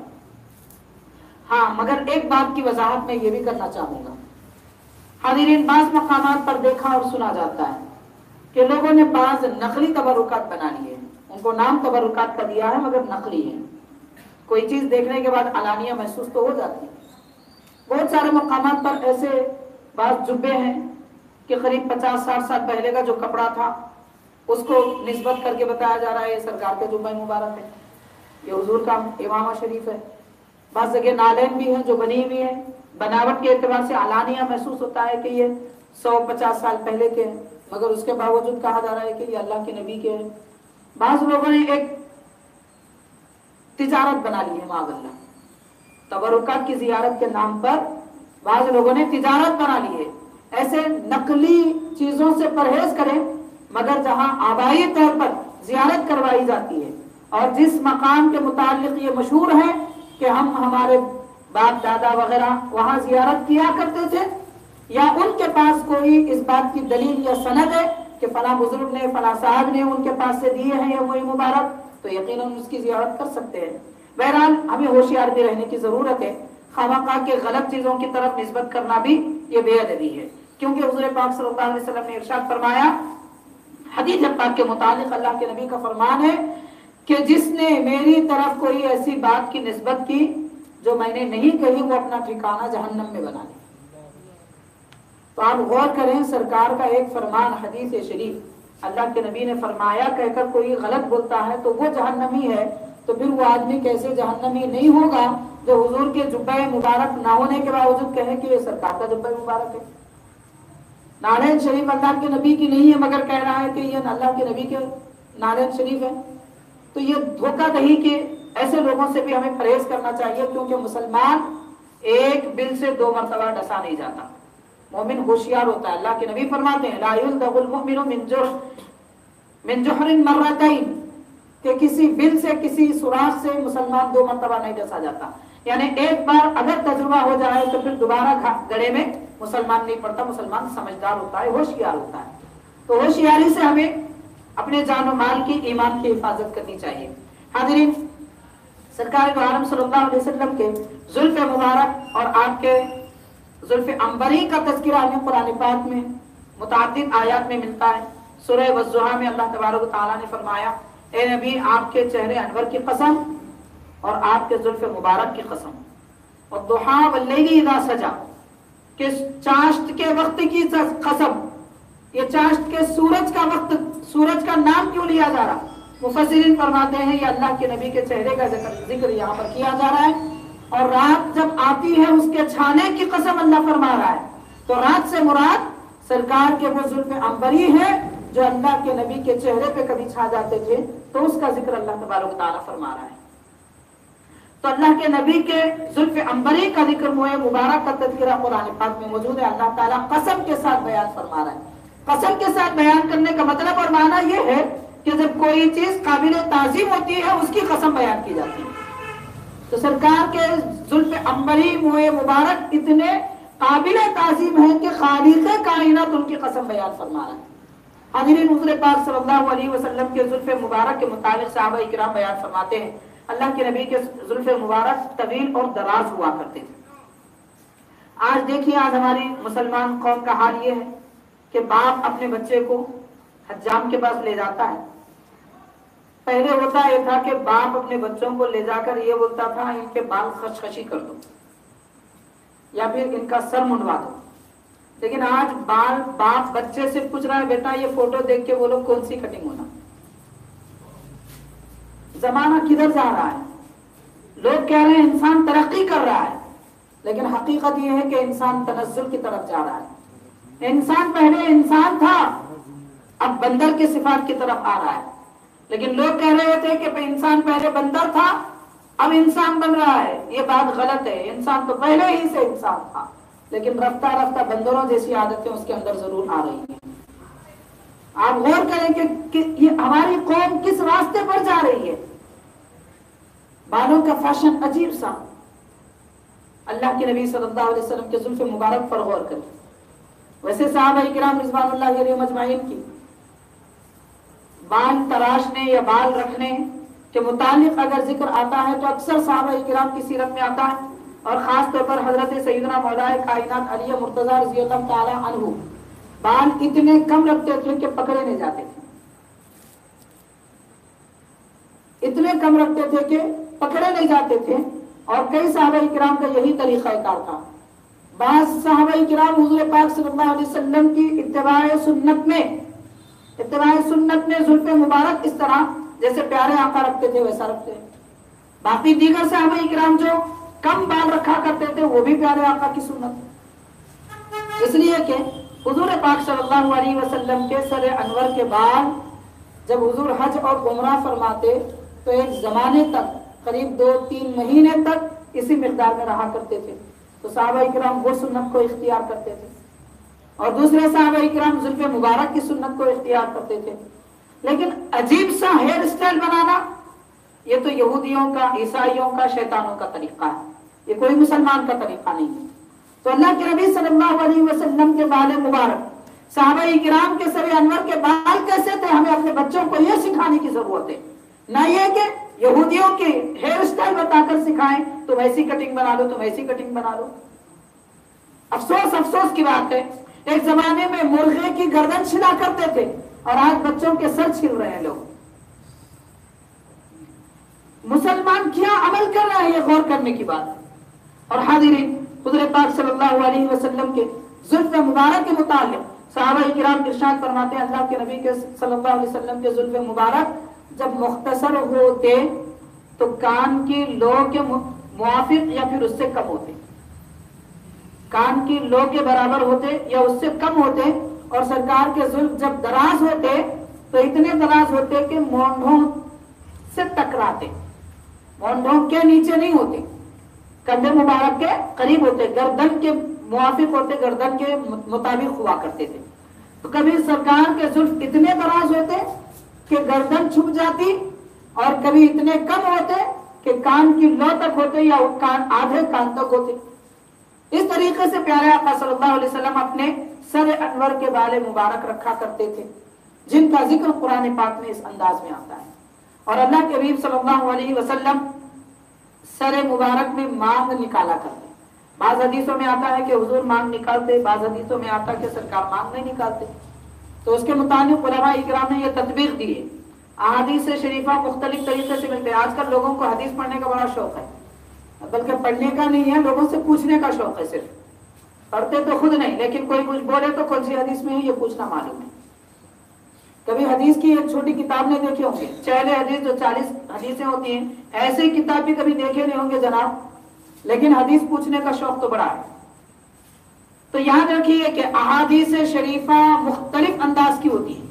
S1: ہاں، مگر ایک بات کی وضاحت میں یہ بھی کرنا چاہوں گا۔ حاضرین، بعض مقامات پر دیکھا اور سنا جاتا ہے کہ لوگوں نے بعض نقلی تبرکات بنا لیے ہیں، ان کو نام تبرکات کا دیا ہے مگر نقلی ہے۔ کوئی چیز دیکھنے کے بعد علانیہ محسوس تو ہو جاتی ہے۔ بہت سارے مقامات پر ایسے بعض جبے ہیں کہ قریب پچاس ساٹھ سال پہلے کا جو کپڑا تھا اس کو نسبت کر کے بتایا جا رہا ہے یہ سرکار کا جبہ مبارک ہے، یہ حضور کا امامہ شریف ہے۔ بعض جگہ نالین بھی ہیں جو بنی ہوئی ہیں، بناوٹ کے اعتبار سے علانیہ محسوس ہوتا ہے کہ یہ سو پچاس سال پہلے کے ہیں، مگر اس کے باوجود کہا جا رہا ہے کہ یہ اللہ کے نبی کے ہیں۔ بعض لوگوں نے ایک تجارت بنا لی ہے، معاذ اللہ، تبرکات کی زیارت کے نام پر بعض لوگوں نے تجارت بنا لی ہے۔ ایسے نقلی چیزوں سے پرہیز کریں، مگر جہاں آبائی طور پر زیارت کروائی جاتی ہے اور جس مقام کے متعلق یہ مشہور ہے کہ ہم ہمارے باپ دادا وغیرہ وہاں زیارت کیا کرتے تھے، یا ان کے پاس کوئی اس بات کی دلیل یا سند ہے کہ فلاں بزرگ نے فلاں صاحب نے ان کے پاس سے دیے ہیں یا وہی مبارک، تو یقیناً اس کی زیارت کر سکتے ہیں۔ بہرحال ہمیں ہوشیار بھی رہنے کی ضرورت ہے، خواہ کے غلط چیزوں کی طرف نسبت کرنا بھی یہ بے ادبی ہے، کیونکہ حضور پاک صلی اللہ علیہ وسلم نے ارشاد فرمایا، حدیث پاک کے متعلق اللہ کے نبی کا فرمان ہے کہ جس نے میری طرف کوئی ایسی بات کی نسبت کی جو میں نے نہیں کہی، وہ اپنا ٹھکانہ جہنم میں بنا لے۔ تو آپ غور کریں، سرکار کا ایک فرمان حدیث شریف، اللہ کے نبی نے فرمایا کہہ کر کوئی غلط بولتا ہے تو وہ جہنمی ہے، تو پھر وہ آدمی کیسے جہنمی نہیں ہوگا جو حضور کے جبہ مبارک نہ ہونے کے باوجود کہے کہ یہ سرکار کا جبہ مبارک ہے۔ نالین شریف اللہ کے نبی کی نہیں ہے مگر کہہ رہا ہے کہ یہ اللہ کے نبی کے نالین شریف ہے، تو یہ دھوکہ دہی کے ایسے لوگوں سے بھی ہمیں پرہیز کرنا چاہیے، کیونکہ مسلمان ایک بل سے دو مرتبہ ڈسا نہیں جاتا، مومن ہوشیار ہوتا ہے۔ اللہ کے نبی فرماتے ہیں لا یلدغ المؤمن من جرح من جحر مرتين، کہ کسی بل سے کسی سوراخ سے مسلمان دو مرتبہ نہیں ڈسا جاتا، یعنی ایک بار اگر تجربہ ہو جائے تو پھر دوبارہ گڑے میں مسلمان نہیں پڑتا، مسلمان سمجھدار ہوتا ہے، ہوشیار ہوتا ہے۔ تو ہوشیاری سے ہمیں اپنے جان و مال کی، ایمان کی حفاظت کرنی چاہیے۔ حاضرین، سرکار دو عالم صلی اللہ علیہ وسلم کے زلف مبارک اور آپ کے زلف عنبری کا تذکرہ ہمیں قرآن پاک میں متعدد آیات میں ملتا ہے۔ سورہ والضحیٰ میں اللہ تبارک و تعالیٰ نے فرمایا، اے نبی، آپ کے چہرے انور کی قسم اور آپ کے زلف مبارک کی قسم، اور والضحیٰ واللیل اذا سجا کہ چاشت کے وقت کی قسم، یہ چاشت کے سورج کا وقت، سورج کا نام کیوں لیا جا رہا؟ مفسرین فرماتے ہیں یہ اللہ کے نبی کے چہرے کا ذکر ذکر یہاں پر کیا جا رہا ہے، اور رات جب آتی ہے اس کے چھانے کی قسم اللہ فرما رہا ہے، تو رات سے مراد سرکار کے وہ زلف عنبری ہے جو اللہ کے نبی کے چہرے پہ کبھی چھا جاتے تھے، تو اس کا ذکر اللہ تبارک و تعالیٰ فرما رہا ہے۔ تو اللہ کے نبی کے زلف عنبری کا ذکر موئے مبارک کا تذکرہ قرآن پاک میں موجود ہے۔ اللہ تعالیٰ قسم کے ساتھ بیان فرما رہا ہے۔ قسم کے ساتھ بیان کرنے کا مطلب اور معنی یہ ہے کہ جب کوئی چیز قابل تعظیم ہوتی ہے اس کی قسم بیان کی جاتی ہے۔ تو سرکار کے زلف عنبری موئے مبارک اتنے قابل تعظیم ہیں کہ خالق کائنات ان کی قسم بیان فرما رہا ہے۔ حضرین حضور پاک صلی اللہ علیہ وسلم کے زلف مبارک کے متعلق صحابہ کرام بیان فرماتے ہیں اللہ کے نبی کے زلف مبارک طویل اور دراز ہوا کرتے تھے۔ آج دیکھیے، آج ہماری مسلمان قوم کا حال یہ ہے کہ باپ اپنے بچے کو حجام کے پاس لے جاتا ہے۔ پہلے ہوتا یہ تھا کہ باپ اپنے بچوں کو لے جا کر یہ بولتا تھا ان کے بال خشخشی کر دو یا پھر ان کا سر منڈوا دو، لیکن آج بال باپ بچے سے پوچھ رہا ہے بیٹا یہ فوٹو دیکھ کے بولو کون سی کٹنگ ہونا۔ زمانہ کدھر جا رہا ہے؟ لوگ کہہ رہے ہیں انسان ترقی کر رہا ہے، لیکن حقیقت یہ ہے کہ انسان تنزل کی طرف جا رہا ہے۔ انسان پہلے انسان تھا، اب بندر کے صفات کی طرف آ رہا ہے، لیکن لوگ کہہ رہے تھے کہ انسان پہلے بندر تھا اب انسان بن رہا ہے۔ یہ بات غلط ہے، انسان تو پہلے ہی سے انسان تھا، لیکن رفتہ رفتہ بندروں جیسی عادتیں اس کے اندر ضرور آ رہی ہیں۔ آپ غور کریں کہ, کہ یہ ہماری قوم کس راستے پر جا رہی ہے۔ بالوں کا فیشن عجیب سا، اللہ کے نبی صلی اللہ علیہ وسلم کے زلف مبارک پر غور کریں۔ ویسے صحابہ کرام رضوان اللہ علیہم اجمعین کی بال تراشنے یا بال رکھنے کے متعلق اگر ذکر آتا ہے تو اکثر صحابہ کرام کی سیرت میں آتا ہے، اور خاص طور پر حضرت سیدنا مولا کائنات علی مرتضیٰ رضی اللہ تعالی عنہ بال اتنے کم رکھتے تھے کہ پکڑے نہیں جاتے تھے، اتنے کم رکھتے تھے کہ پکڑے نہیں جاتے تھے، اور کئی صحابہ کرام کا یہی طریقہ کار تھا۔ بعض صحابہ کرام حضور پاک صلی اللہ علیہ وسلم کی اتباع سنت میں اتباع سنت میں زلف مبارک اس طرح جیسے پیارے آقا رکھتے تھے ویسا رکھتے ہیں۔ باقی دیگر صحابہ کرام جو کم بال رکھا کرتے تھے وہ بھی پیارے آقا کی سنت، اس لیے کہ حضور پاک صلی اللہ علیہ وسلم کے سر انور کے بال جب حضور حج اور عمرہ فرماتے تو ایک زمانے تک قریب دو تین مہینے تک اسی مقدار میں رہا کرتے تھے، تو صحابہ کرام وہ سنت کو اختیار کرتے تھے، اور دوسرے صحابہ کرام زلف مبارک کی سنت کو اختیار کرتے تھے۔ لیکن عجیب سا ہیئر اسٹائل بنانا یہ تو یہودیوں کا، عیسائیوں کا، شیطانوں کا طریقہ ہے، یہ کوئی مسلمان کا طریقہ نہیں ہے۔ تو اللہ کے نبی صلی اللہ علیہ وسلم کے بال مبارک، صحابہ کرام کے سر انور کے بال کیسے تھے، ہمیں اپنے بچوں کو یہ سکھانے کی ضرورت ہے، نہ یہ کہ یہودیوں کے ہیئر اسٹائل بتا کر سکھائیں تم ایسی کٹنگ بنا لو تم ایسی کٹنگ بنا لو۔ افسوس افسوس کی بات ہے، ایک زمانے میں مرغے کی گردن چھلا کرتے تھے اور آج بچوں کے سر چھل رہے ہیں لوگ۔ مسلمان کیا عمل کر رہے ہیں، یہ غور کرنے کی بات ہے۔ اور حاضرین، حضور پاک صلی اللہ علیہ وسلم کے زلف مبارک کے متعلق صحابہ کرام ارشاد فرماتے ہیں اللہ کے نبی کے صلی اللہ علیہ وسلم کے زلف مبارک جب مختصر ہوتے تو کان کی لو کے موافق یا پھر اس سے کم ہوتے، کان کی لو کے برابر ہوتے یا اس سے کم ہوتے، اور سرکار کے زلف جب دراز ہوتے تو اتنے دراز ہوتے کہ مونڈھوں سے ٹکراتے، مونڈھوں کے نیچے نہیں ہوتے، کندھے مبارک کے قریب ہوتے، گردن کے موافق ہوتے، گردن کے مطابق ہوا کرتے تھے۔ تو کبھی سرکار کے زلف اتنے دراز ہوتے کہ گردن چھپ جاتی، اور کبھی اتنے کم ہوتے کہ کان کی لو تک ہوتے یا کان آدھے کان تک ہوتے۔ اس طریقے سے پیارے آقا صلی اللہ علیہ وسلم اپنے سر انور کے بال مبارک رکھا کرتے تھے، جن کا ذکر قرآن پاک میں اس انداز میں آتا ہے۔ اور اللہ کے حبیب صلی اللہ علیہ وسلم سر مبارک میں مانگ نکالا کرتے، بعض حدیثوں میں آتا ہے کہ حضور مانگ نکالتے، بعض حدیثوں میں آتا ہے کہ سرکار مانگ نہیں نکالتے۔ تو اس کے متعلق علماء اکرام نے یہ تطبیق دی ہے۔ احادیث شریفہ مختلف طریقے سے ملتے ہیں. آج کل لوگوں کو حدیث پڑھنے کا بڑا شوق ہے، بلکہ پڑھنے کا نہیں ہے، لوگوں سے پوچھنے کا شوق ہے. صرف پڑھتے تو خود نہیں، لیکن کوئی کچھ بولے تو کون سی حدیث میں ہے یہ پوچھنا معلوم ہے. کبھی حدیث کی ایک چھوٹی کتاب نہیں دیکھے ہوں گے، چہلے حدیث جو چالیس حدیثیں ہوتی ہیں، ایسی کتاب بھی کبھی دیکھے نہیں ہوں گے جناب، لیکن حدیث پوچھنے کا شوق تو بڑا ہے. تو یاد رکھیے کہ احادیث شریفہ مختلف انداز کی ہوتی ہے،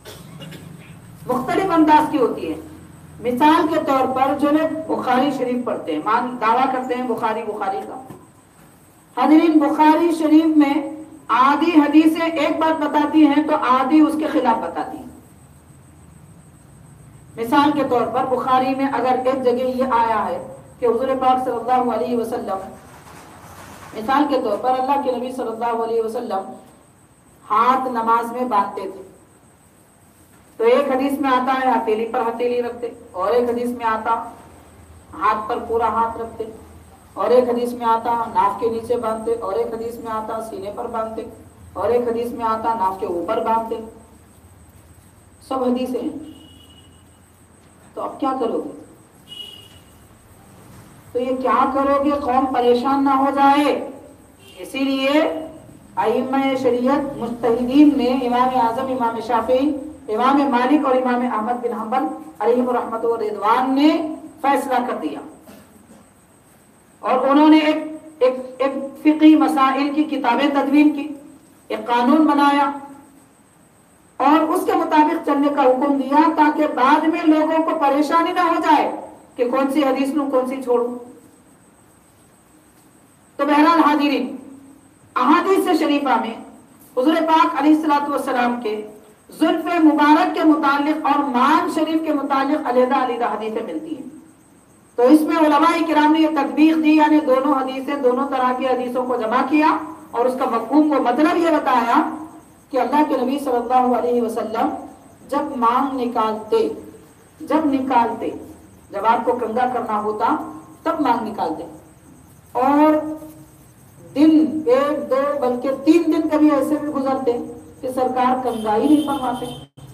S1: مختلف انداز کی ہوتی ہے. مثال کے طور پر جو لوگ بخاری شریف پڑھتے ہیں، مان دعویٰ کرتے ہیں بخاری بخاری کا، حضرین بخاری شریف میں آدھی حدیثیں ایک بات بتاتی ہیں تو آدھی اس کے خلاف بتاتی ہیں. مثال کے طور پر بخاری میں اگر ایک جگہ یہ آیا ہے کہ حضور پاک صلی اللہ علیہ وسلم، مثال کے طور پر اللہ کے نبی صلی اللہ علیہ وسلم ہاتھ نماز میں باندھتے تھے، تو ایک حدیث میں آتا ہے ہتھیلی پر ہتھیلی رکھتے، اور ایک حدیث میں آتا ہاتھ پر پورا ہاتھ رکھتے، اور ایک حدیث میں آتا ناف کے نیچے باندھتے، اور ایک حدیث میں آتا سینے پر باندھتے، اور ایک حدیث میں آتا ناف کے اوپر باندھتے. سب حدیثیں ہیں. تو اب کیا کرو گے؟ تو یہ کیا کرو گے قوم پریشان نہ ہو جائے. اسی لیے ائمہ شریعت مجتہدین نے امام اعظم امام شافعی، امام مالک اور امام احمد بن حنبل علیہم الرحمۃ و رضوان نے فیصلہ کر دیا، اور انہوں نے ایک ایک ایک فقہی مسائل کی کتابیں تدوین کی، ایک قانون بنایا اور اس کے مطابق چلنے کا حکم دیا، تاکہ بعد میں لوگوں کو پریشانی نہ ہو جائے کہ کون سی حدیث لوں کون سی چھوڑوں. تو بہرحال حاضرین، احادیث شریفہ میں حضور پاک علیہ الصلوۃ والسلام کے زلف مبارک کے متعلق اور مان شریف کے متعلق علیحدہ علیحدہ حدیثیں ملتی ہیں. تو اس میں علماء کرام نے یہ تطبیق دی، یعنی دونوں حدیثیں، دونوں طرح کی حدیثوں کو جمع کیا اور اس کا مفہوم و مطلب یہ بتایا کہ اللہ کے نبی صلی اللہ علیہ وسلم جب مانگ نکالتے جب نکالتے جب آپ کو کنگا کرنا ہوتا تب مانگ نکالتے، اور دن ایک دو بلکہ تین دن کبھی ایسے بھی گزرتے کہ سرکار کنگا ہی نہیں فرماتے.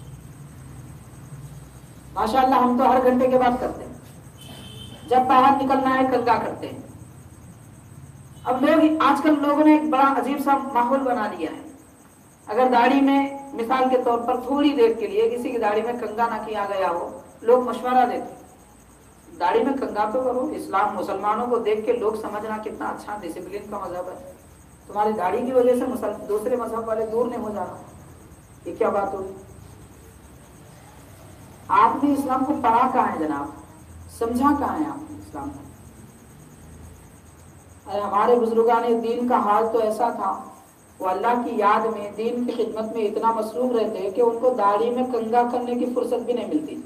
S1: ماشاءاللہ ہم تو ہر گھنٹے کے بعد کرتے ہیں، جب باہر نکلنا ہے کنگا کرتے ہیں. اب لوگ آج کل لوگوں نے ایک بڑا عجیب سا ماحول بنا لیا ہے. اگر داڑھی میں مثال کے طور پر تھوڑی دیر کے لیے کسی کی داڑھی میں کنگا نہ کیا گیا ہو، لوگ مشورہ دیتے داڑھی میں کنگا تو کرو. اسلام مسلمانوں کو دیکھ کے لوگ سمجھنا کتنا اچھا ڈسپلن کا مذہب ہے، تمہاری داڑھی کی وجہ سے دوسرے مذہب والے دور نہیں ہو جانا. یہ کیا بات ہوئی؟ آپ نے اسلام کو پڑھا کہاں ہے جناب؟ سمجھا کہاں ہے آپ نے اسلام کو؟ ہمارے بزرگان دین کا حال تو ایسا تھا، وہ اللہ کی یاد میں، دین کی خدمت میں اتنا مصروف رہتے کہ ان کو داڑھی میں کنگا کرنے کی فرصت بھی نہیں ملتی.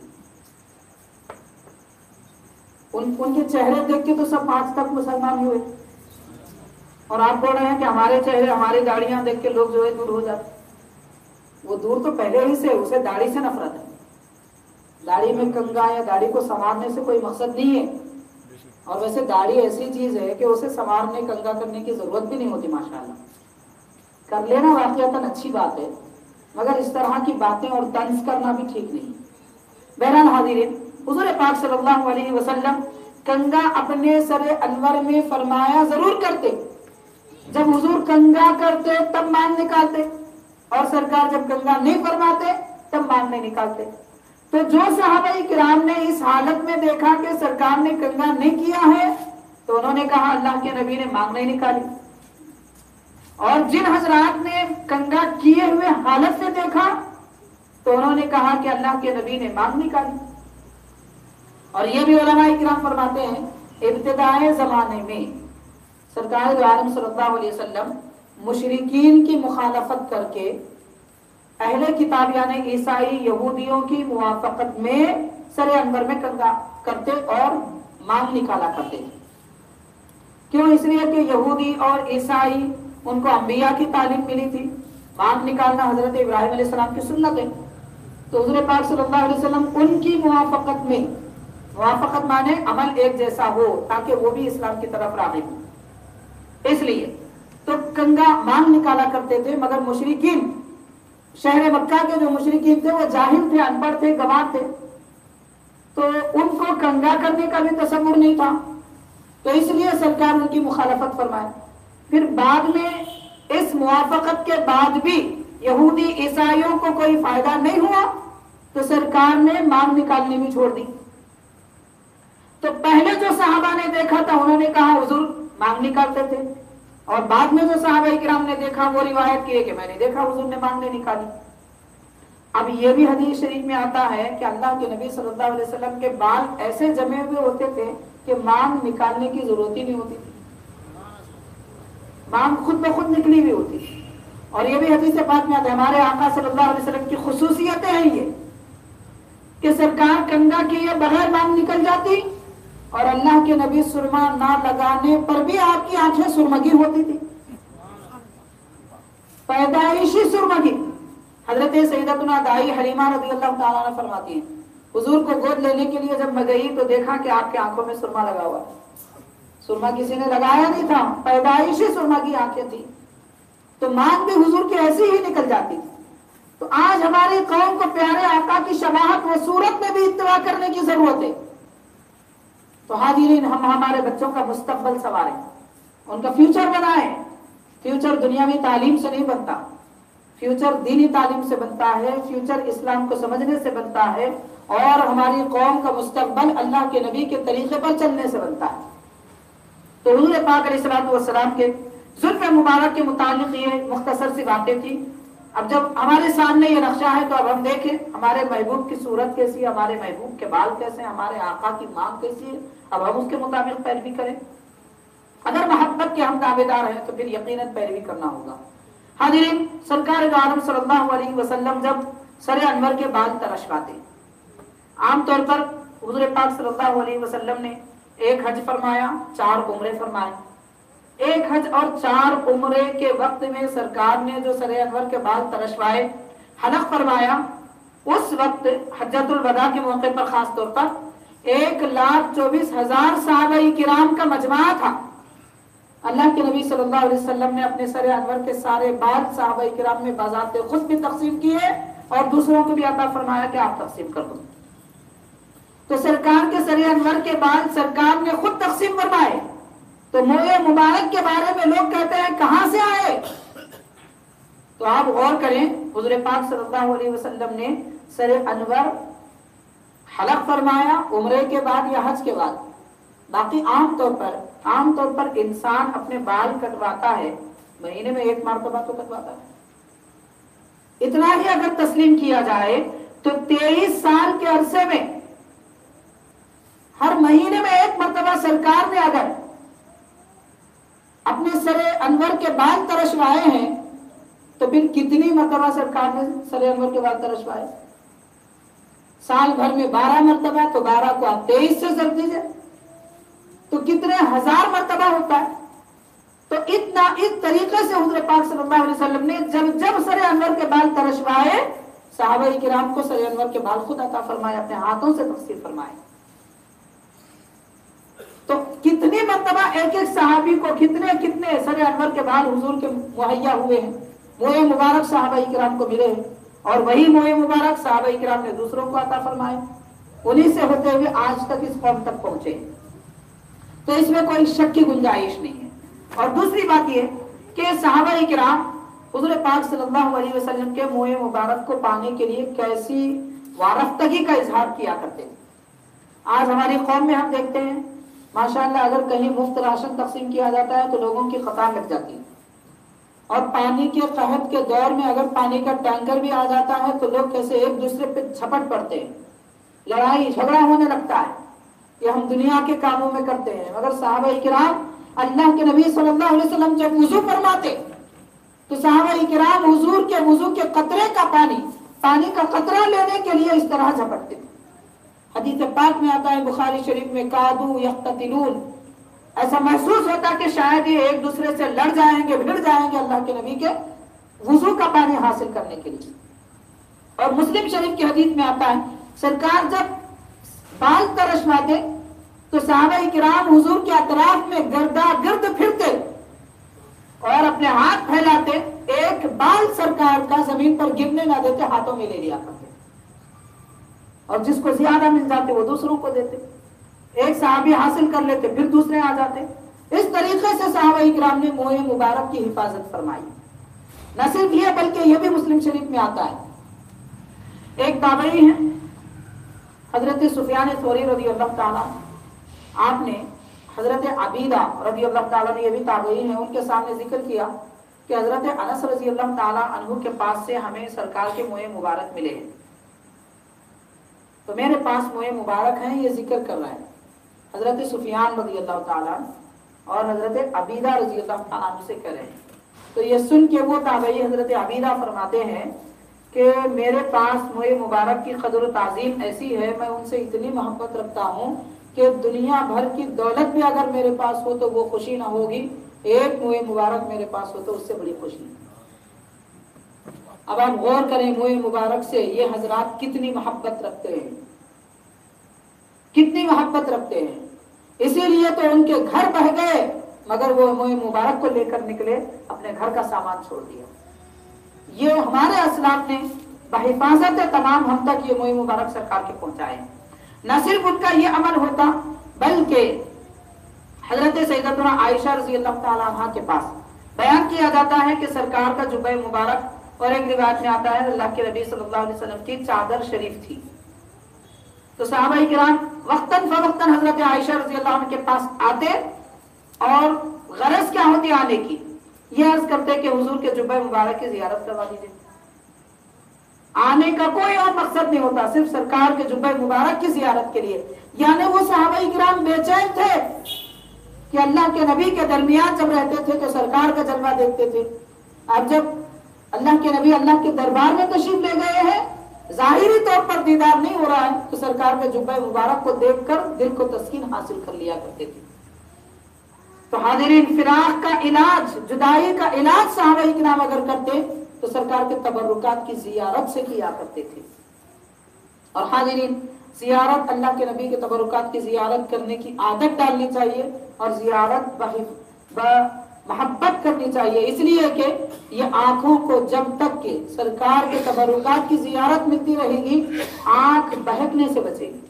S1: ان ان کے چہرے دیکھ کے تو سب آج تک مسلمان ہوئے، اور آپ بول رہے ہیں کہ ہمارے چہرے ہماری داڑیاں دیکھ کے لوگ جو ہے دور ہو جاتے. وہ دور تو پہلے ہی سے، اسے داڑھی سے نفرت ہے. داڑھی میں کنگا یا داڑھی کو سنوارنے سے کوئی مقصد نہیں ہے. اور ویسے داڑھی ایسی چیز ہے کہ اسے سنوارنے کنگا کرنے کی ضرورت بھی نہیں ہوتی. ماشاءاللہ کر لینا واقعتاً اچھی بات ہے، مگر اس طرح کی باتیں اور طنز کرنا بھی ٹھیک نہیں. بہرحال حاضرین، حضور پاک صلی اللہ علیہ وسلم کنگا اپنے سر انور میں فرمایا ضرور کرتے. جب حضور کنگا کرتے تب مانگ نکالتے، اور سرکار جب کنگا نہیں فرماتے تب مانگ نہیں نکالتے. تو جو صحابہ کرام نے اس حالت میں دیکھا کہ سرکار نے کنگا نہیں کیا ہے تو انہوں نے کہا اللہ کے نبی نے مانگ نہیں نکالی. اور جن حضرات نے کنگا کیے ہوئے حالت سے دیکھا تو انہوں نے کہا کہ اللہ کے نبی نے مانگ نکالی. اور یہ بھی علماء کرام فرماتے ہیں ابتدائے زمانے میں سرکار دو عالم صلی اللہ علیہ وسلم مشرکین کی مخالفت کر کے اہل کتاب یعنی عیسائی یہودیوں کی موافقت میں سر انور میں کنگا کرتے اور مانگ نکالا کرتے. کیوں؟ اس لیے کہ یہودی اور عیسائی ان کو انبیاء کی تعلیم ملی تھی، مانگ نکالنا حضرت ابراہیم علیہ السلام کی سنت ہے. تو حضور پاک صلی اللہ علیہ وسلم ان کی موافقت میں، موافقت مانے عمل ایک جیسا ہو تاکہ وہ بھی اسلام کی طرف راغب ہو، اس لیے تو کنگا مانگ نکالا کرتے تھے. مگر مشرکین، شہر مکہ کے جو مشرکین تھے وہ جاہل تھے، ان پڑھ تھے، گنوار تھے. تو ان کو کنگا کرنے کا بھی تصور نہیں تھا، تو اس لیے سرکار ان کی مخالفت فرمائے۔ پھر بعد میں اس موافقت کے بعد بھی یہودی عیسائیوں کو کوئی فائدہ نہیں ہوا تو سرکار نے مانگ نکالنی بھی چھوڑ دی۔ تو پہلے جو صحابہ نے دیکھا تھا انہوں نے کہا حضور مانگ نکالتے تھے، اور بعد میں جو صحابہ کرام نے دیکھا وہ روایت کی ہے کہ میں نے دیکھا حضور نے مانگ نہیں نکالی۔ اب یہ بھی حدیث شریف میں آتا ہے کہ اللہ کے نبی صلی اللہ علیہ وسلم کے بال ایسے جمے ہوئے ہوتے تھے کہ مانگ نکالنے کی ضرورت ہی نہیں ہوتی تھی، مانگ خود بخود نکلی ہوئی ہوتی تھی۔ اور یہ بھی حدیث پاک میں آتا ہے، ہمارے آقا صلی اللہ علیہ وسلم کی خصوصیتیں ہیں یہ کہ سرکار کنگا کیے بغیر مانگ نکل جاتی، اور اللہ کے نبی سرما نہ لگانے پر بھی آپ کی آنکھیں سرمگی ہوتی تھی، پیدائشی سرمگی۔ حضرت سیدتنا دائی حلیمہ رضی اللہ تعالیٰ عنہ فرماتی ہیں حضور کو گود لینے کے لیے جب میں گئی تو دیکھا کہ آپ کے آنکھوں میں سرما لگا ہوا ہے، سرما کسی نے لگایا نہیں تھا، پیدائشی سرما کی آنکھیں تھی، تو مانگ بھی حضور کی ایسی ہی نکل جاتی تھی۔ تو آج ہماری قوم کو پیارے آقا کی شباہت و صورت میں بھی اتباع کرنے کی ضرورت ہے۔ تو حاضرین، ہم ہمارے بچوں کا مستقبل سنواریں، ان کا فیوچر بنائیں۔ فیوچر دنیاوی تعلیم سے نہیں بنتا، فیوچر دینی تعلیم سے بنتا ہے، فیوچر اسلام کو سمجھنے سے بنتا ہے، اور ہماری قوم کا مستقبل اللہ کے نبی کے طریقے پر چلنے سے بنتا ہے۔ تو حضور پاک علیہ الصلوۃ والسلام کے زلف مبارک کے متعلق یہ مختصر سی باتیں تھی۔ اب جب ہمارے سامنے یہ نقشہ ہے تو اب ہم دیکھیں ہمارے محبوب کی صورت کیسی ہے، ہمارے محبوب کے بال کیسے ہیں، ہمارے آقا کی مانگ کیسی ہے، اب ہم اس کے مطابق پیروی کریں۔ اگر محبت کے ہم دعویدار ہیں تو پھر یقیناً پیروی کرنا ہوگا۔ حاضرین، سرکار دو عالم صلی اللہ علیہ وسلم جب سر انور کے بال ترشواتے، عام طور پر حضور پاک صلی اللہ علیہ وسلم نے ایک حج فرمایا، چار عمرے فرمائے۔ ایک حج اور چار عمرے کے وقت میں سرکار نے جو سر انور کے بال ترشوائے، حلق فرمایا، اس وقت حجۃ الوداع کے موقع پر خاص طور پر ایک لاکھ چوبیس ہزار صحابہ کرام کا مجمع تھا۔ اللہ کے نبی صلی اللہ علیہ وسلم نے اپنے سر انور کے سارے بال صحابہ کرام میں بذات خود بھی تقسیم کیے اور دوسروں کو بھی عطا فرمایا کہ آپ تقسیم کر دو۔ تو سرکار کے سر انور کے بال سرکار نے خود تقسیم فرمائے۔ تو موئے مبارک کے بارے میں لوگ کہتے ہیں کہاں سے آئے؟ تو آپ غور کریں، حضور پاک صلی اللہ علیہ وسلم نے سر انور حلق فرمایا عمرے کے بعد یا حج کے بعد۔ باقی عام طور پر عام طور پر انسان اپنے بال کٹواتا ہے مہینے میں ایک مرتبہ تو کٹواتا ہے۔ اتنا ہی اگر تسلیم کیا جائے تو تیئیس سال کے عرصے میں ہر مہینے میں ایک مرتبہ سرکار نے اگر اپنے سر انور کے بال ترشوائے ہیں تو پھر کتنی مرتبہ سرکار نے سر انور کے بال ترشوائے؟ سال بھر میں بارہ مرتبہ، تو بارہ کو آپ تیئیس سے ضرب دیجیے تو کتنے ہزار مرتبہ ہوتا ہے۔ تو اتنا اس طریقے سے حضور پاک صلی اللہ علیہ وسلم نے جب جب سر انور کے بال ترشوائے، صحابہ کرام کو سر انور کے بال خود عطا فرمائے، اپنے ہاتھوں سے تقسیم فرمائے۔ تو کتنی مرتبہ ایک ایک صحابی کو کتنے کتنے سر انور کے بال حضور کے مہیا ہوئے ہیں، موئے مبارک صحابہ کرام کو ملے ہیں، اور وہی موئے مبارک صحابہ کرام نے دوسروں کو عطا فرمائے، انہی سے ہوتے ہوئے آج تک اس قوم تک پہنچے۔ تو اس میں کوئی شک کی گنجائش نہیں ہے۔ اور دوسری بات یہ کہ صحابہ کرام حضور پاک صلی اللہ علیہ وسلم کے موئے مبارک کو پانے کے لیے کیسی وارفتگی کا اظہار کیا کرتے ہیں۔ آج ہماری قوم میں ہم دیکھتے ہیں ماشاءاللہ اگر کہیں مفت راشن تقسیم کیا جاتا ہے تو لوگوں کی قطار لگ جاتی ہے، اور پانی کے قحط کے دور میں اگر پانی کا ٹینکر بھی آ جاتا ہے تو لوگ کیسے ایک دوسرے پہ چھپٹ پڑتے ہیں، لڑائی جھگڑا ہونے لگتا ہے۔ یہ ہم دنیا کے کاموں میں کرتے ہیں، مگر صحابہ کرام اللہ کے نبی صلی اللہ علیہ وسلم جب وضو فرماتے تو صحابہ کرام حضور کے وضو کے قطرے کا پانی پانی کا قطرہ لینے کے لیے اس طرح جھپٹتے تھے۔ حدیث پاک میں آتا ہے بخاری شریف میں، کادو یقتتلون، ایسا محسوس ہوتا کہ شاید یہ ایک دوسرے سے لڑ جائیں گے بھڑ جائیں گے اللہ کے نبی کے وضو کا پانی حاصل کرنے کے لیے۔ اور مسلم شریف کی حدیث میں آتا ہے سرکار جب بال ترشواتے تو صحابہ کرام حضور کے اطراف میں گردا گرد پھرتے اور اپنے ہاتھ پھیلاتے، ایک بال سرکار کا زمین پر گرنے نہ دیتے، ہاتھوں میں لے لیا کرتے۔ اور جس کو زیادہ مل جاتے وہ دوسروں کو دیتے، ایک صحابی حاصل کر لیتے پھر دوسرے آ جاتے۔ اس طریقے سے صحابہ کرام نے موئے مبارک کی حفاظت فرمائی۔ نہ صرف یہ بلکہ یہ بھی مسلم شریف میں آتا ہے، ایک تابعی ہیں حضرت سفیان ثوری رضی اللہ تعالیٰ، آپ نے حضرت عبیدہ رضی اللہ تعالیٰ نے، یہ بھی تابعی ہیں، ان کے سامنے ذکر کیا کہ حضرت انس رضی اللہ تعالیٰ عنہ کے پاس سے ہمیں سرکار کے موئے مبارک ملے ہیں، تو میرے پاس موئے مبارک ہیں، یہ ذکر کر رہا ہے حضرت سفیان رضی اللہ تعالیٰ اور حضرت عبیدہ رضی اللہ تعالیٰ عنہ سے کر رہے ہیں۔ تو یہ سن کے وہ تابعی حضرت عبیدہ فرماتے ہیں کہ میرے پاس موئے مبارک کی قدر و تعظیم ایسی ہے، میں ان سے اتنی محبت رکھتا ہوں کہ دنیا بھر کی دولت بھی اگر میرے پاس ہو تو وہ خوشی نہ ہوگی، ایک موئے مبارک میرے پاس ہو تو اس سے بڑی خوشی۔ اب آپ غور کریں موئے مبارک سے یہ حضرات کتنی محبت رکھتے ہیں، کتنی محبت رکھتے ہیں، اسی لیے تو ان کے گھر بہ گئے مگر وہ موئے مبارک کو لے کر نکلے، اپنے گھر کا سامان چھوڑ دیا۔ یہ ہمارے اسلاف نے بحفاظت تمام ہم تک یہ موئے مبارک سرکار کے پہنچائے۔ نہ صرف ان کا یہ عمل ہوتا بلکہ حضرت سیدتنا عائشہ رضی اللہ تعالیٰ عنہ کے پاس بیان کیا جاتا ہے کہ سرکار کا جبہ مبارک، اور ایک روایت میں آتا ہے اللہ کے نبی صلی اللہ علیہ وسلم کی چادر شریف تھی، تو صحابہ کرام وقتاً فوقتاً حضرت عائشہ رضی اللہ عنہ کے پاس آتے اور غرض کیا ہوتی آنے کی، یہ عرض کرتے کہ حضور کے جبہ مبارک کی زیارت کروا دیجیے۔ آنے کا کوئی اور مقصد نہیں ہوتا، صرف سرکار کے جبہ مبارک کی زیارت کے لیے۔ یعنی وہ صحابہ کرام بے چین تھے کہ اللہ کے نبی کے درمیان جب رہتے تھے تو سرکار کا جلوہ دیکھتے تھے، اب جب اللہ کے نبی اللہ کے دربار میں تشریف لے گئے ہیں، ظاہری طور پر دیدار نہیں ہو رہا ہے، تو سرکار کے جبہ مبارک کو دیکھ کر دل کو تسکین حاصل کر لیا کرتے تھے۔ تو حاضرین، فراق کا علاج، جدائی کا علاج صحابہ کرام اگر کرتے تو سرکار کے تبرکات کی زیارت سے کیا کرتے تھے۔ اور حاضرین، زیارت اللہ کے نبی کے تبرکات کی زیارت کرنے کی عادت ڈالنی چاہیے، اور زیارت محبت کرنی چاہیے، اس لیے کہ یہ آنکھوں کو جب تک کہ سرکار کے تبرکات کی زیارت ملتی رہے گی آنکھ بہکنے سے بچے گی۔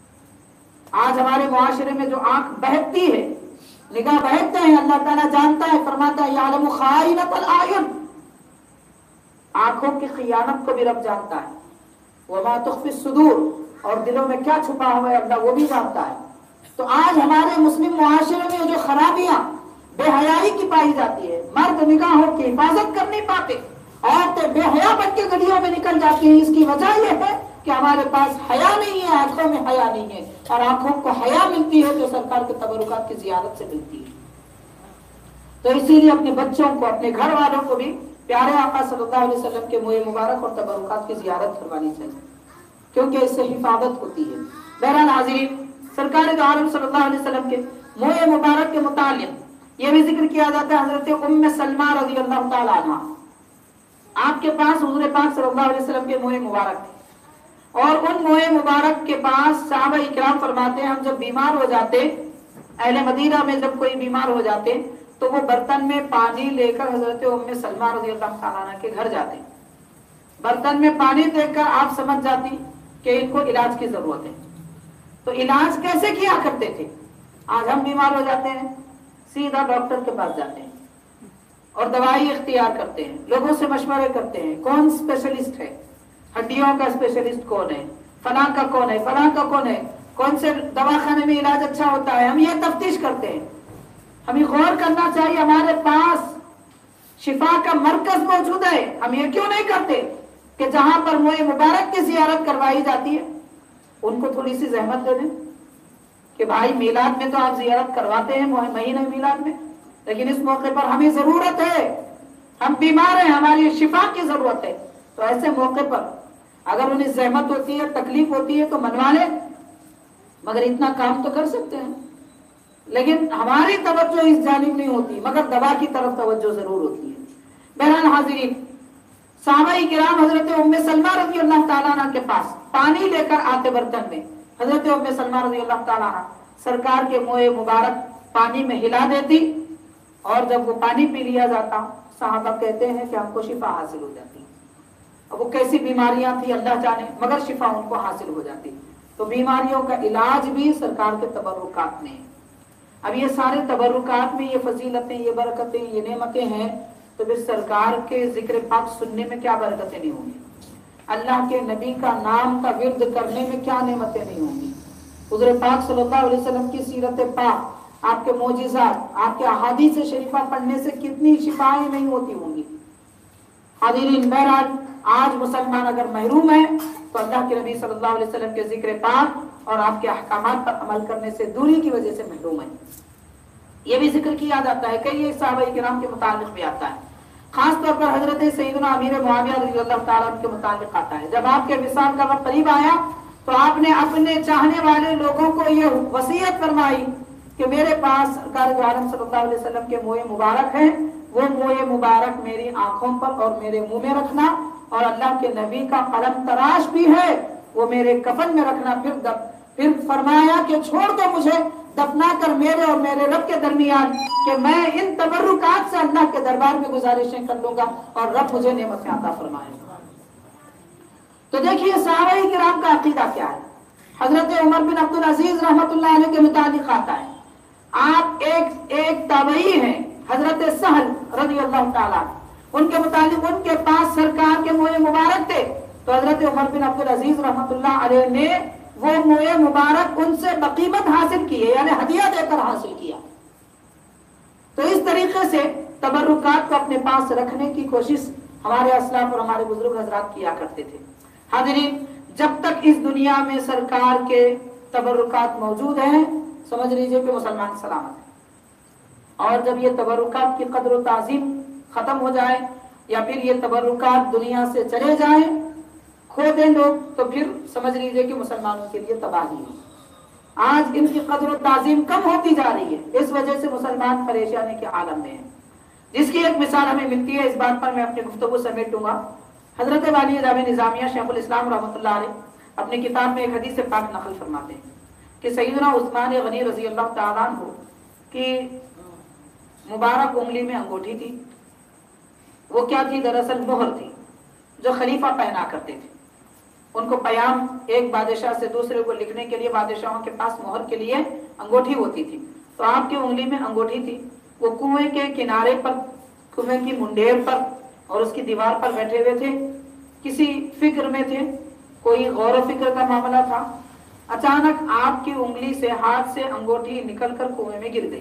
S1: آج ہمارے معاشرے میں جو آنکھ بہکتی ہے، نگاہ بہکتے ہیں، اللہ تعالیٰ جانتا ہے، فرماتا ہے یعلم خائنۃ الاعین، آنکھوں کی خیانت کو بھی رب جانتا ہے، وما تخفی الصدور، اور دلوں میں کیا چھپا ہوا ہے اللہ وہ بھی جانتا ہے۔ تو آج ہمارے مسلم معاشرے میں جو خرابیاں بے حیائی کی پائی جاتی ہے، مرد نگاہوں کی حفاظت کر نہیں پاتے، عورتیں بے حیا بن کے گلیوں میں نکل جاتی ہیں، اس کی وجہ یہ ہے کہ ہمارے پاس حیا نہیں ہے، آنکھوں میں حیا نہیں ہے، اور آنکھوں کو حیا ملتی ہے جو سرکار کے تبرکات کی زیارت سے ملتی ہے۔ تو اسی لیے اپنے بچوں کو، اپنے گھر والوں کو بھی پیارے آقا صلی اللہ علیہ وسلم کے موئے مبارک اور تبرکات کی زیارت کروانی چاہیے، کیونکہ اس سے حفاظت ہوتی ہے۔ بہرحال حاضرین، سرکار دو عالم صلی اللہ علیہ وسلم کے موئے مبارک کے متعلق یہ بھی ذکر کیا جاتا ہے حضرت ام سلمہ رضی اللہ تعالیٰ عنہ، آپ کے پاس حضور پاک صلی اللہ علیہ وسلم کے موئے مبارک تھے، اور ان موئے مبارک کے پاس صحابہ اکرام فرماتے ہیں ہم جب بیمار ہو جاتے، اہل مدینہ میں جب کوئی بیمار ہو جاتے تو وہ برتن میں پانی لے کر حضرت ام سلمہ رضی اللہ تعالیٰ عنہ کے گھر جاتے، برتن میں پانی دیکھ کر آپ سمجھ جاتی کہ ان کو علاج کی ضرورت ہے۔ تو علاج کیسے کیا کرتے تھے؟ آج ہم بیمار ہو جاتے ہیں، سیدھا ڈاکٹر کے پاس جاتے ہیں اور دوائی اختیار کرتے ہیں، لوگوں سے مشورے کرتے ہیں کون اسپیشلسٹ ہے، ہڈیوں کا اسپیشلسٹ کون ہے، فلاں کا کون ہے، فلاں کا کون ہے، کون سے دواخانے میں علاج اچھا ہوتا ہے، ہم یہ تفتیش کرتے ہیں۔ ہمیں غور کرنا چاہیے، ہمارے پاس شفا کا مرکز موجود ہے، ہم یہ کیوں نہیں کرتے کہ جہاں پر موئے مبارک کی زیارت کروائی جاتی ہے ان کو تھوڑی سی زحمت دے دیں کہ بھائی میلاد میں تو آپ زیارت کرواتے ہیں مہینہ میلاد میں، لیکن اس موقع پر ہمیں ضرورت ہے، ہم بیمار ہیں، ہماری شفا کی ضرورت ہے، تو ایسے موقع پر اگر انہیں زحمت ہوتی ہے، تکلیف ہوتی ہے تو منوا لیں، مگر اتنا کام تو کر سکتے ہیں۔ لیکن ہماری توجہ اس جانب نہیں ہوتی، مگر دوا کی طرف توجہ ضرور ہوتی ہے۔ بہرحال حاضرین، صحابہ کرام حضرت ام سلمہ رضی اللہ تعالیٰ عنہ کے پاس پانی لے کر آتے برتن میں، حضرت ام سلمہ رضی اللہ تعالیٰ عنہ سرکار کے موئے مبارک پانی میں ہلا دیتی، اور جب وہ پانی پی لیا جاتا صحابہ کہتے ہیں کہ ہم کو شفا حاصل ہو جاتی۔ اب وہ کیسی بیماریاں تھی اللہ جانے، مگر شفا ان کو حاصل ہو جاتی۔ تو بیماریوں کا علاج بھی سرکار کے تبرکات میں ہے۔ اب یہ سارے تبرکات میں یہ فضیلتیں، یہ برکتیں، یہ نعمتیں ہیں، تو پھر سرکار کے ذکر پاک سننے میں کیا برکتیں نہیں ہوں گی، اللہ کے نبی کا نام کا ورد کرنے میں کیا نعمتیں نہیں ہوں گی، حضور پاک صلی اللہ علیہ وسلم کی سیرت پاک، آپ کے معجزات، آپ کے احادیث شریفہ پڑھنے سے کتنی شفائیں نہیں ہوتی ہوں گی۔ حاضرین، بہرحال آج مسلمان اگر محروم ہے تو اللہ کے نبی صلی اللہ علیہ وسلم کے ذکر پاک اور آپ کے احکامات پر عمل کرنے سے دوری کی وجہ سے محروم ہے۔ یہ بھی ذکر کیا جاتا ہے، کئی صحابہ کرام کے متعلق بھی آتا ہے، خاص طور پر حضرت سیدنا امیر معاویہ رضی اللہ تعالیٰ عنہ کے متعلق آتا ہے۔ جب آپ کے وصال کا وقت قریب آیا تو آپ نے اپنے چاہنے والے لوگوں کو یہ وصیت فرمائی کہ میرے پاس سرکار دو عالم صلی اللہ علیہ وسلم کے موئے مبارک ہیں، وہ موئے مبارک میری آنکھوں پر اور میرے منہ میں رکھنا، اور اللہ کے نبی کا قلم تراش بھی ہے وہ میرے کفن میں رکھنا۔ پھر دب پھر فرمایا کہ چھوڑ دو مجھے، دفنا کر میرے اور میرے رب کے درمیان، کہ میں ان تبرکات سے اللہ کے دربار میں گزارشیں کر لوں گا اور رب مجھے نعمتیں عطا فرمائے گا۔ تو دیکھیے صحابہ کرام کا عقیدہ کیا ہے۔ حضرت عمر بن عبد العزیز رحمۃ اللہ علیہ کے متعلق آتا ہے، آپ ایک ایک تابعی ہیں حضرت سہل رضی اللہ تعالیٰ، ان کے متعلق ان کے پاس سرکار کے موئے مبارک تھے، تو حضرت عمر بن عبد العزیز رحمۃ اللہ علیہ نے وہ موئے مبارک ان سے بقیمت حاصل کیے، یعنی ہدیہ دے کر حاصل کیا۔ تو اس طریقے سے تبرکات کو اپنے پاس رکھنے کی کوشش ہمارے اسلاف اور ہمارے بزرگ حضرات کیا کرتے تھے۔ حاضرین، جب تک اس دنیا میں سرکار کے تبرکات موجود ہیں سمجھ لیجئے کہ مسلمان سلامت ہیں، اور جب یہ تبرکات کی قدر و تعظیم ختم ہو جائے یا پھر یہ تبرکات دنیا سے چلے جائیں، کھو دیں لوگ، تو پھر سمجھ لیجئے کہ مسلمانوں کے لیے تباہی ہے۔ آج ان کی قدر و تعظیم کم ہوتی جا رہی ہے، اس وجہ سے مسلمان پریشانی کے عالم میں ہیں، جس کی ایک مثال ہمیں ملتی ہے۔ اس بات پر میں اپنی گفتگو سمیٹوں گا۔ حضرت والی جامع نظامیہ شیخ الاسلام رحمۃ اللہ علیہ اپنی کتاب میں ایک حدیث پاک نقل فرماتے ہیں کہ سیدنا عثمان غنی رضی اللہ تعالیٰ عنہ کی مبارک انگلی میں انگوٹھی تھی۔ وہ کیا تھی؟ دراصل مہر تھی جو خلیفہ پہنا کرتے تھے۔ ان کو پیام ایک بادشاہ سے دوسرے کو لکھنے کے لیے بادشاہوں کے پاس مہر کے لیے انگوٹھی ہوتی تھی، تو آپ کی انگلی میں انگوٹھی تھی۔ وہ کنویں کے کنارے پر، کنویں کی منڈیر پر اور اس کی دیوار پر بیٹھے ہوئے تھے، کسی فکر میں تھے، کوئی غور و فکر کا معاملہ تھا۔ اچانک آپ کی انگلی سے، ہاتھ سے انگوٹھی نکل کر کنویں میں گر گئی۔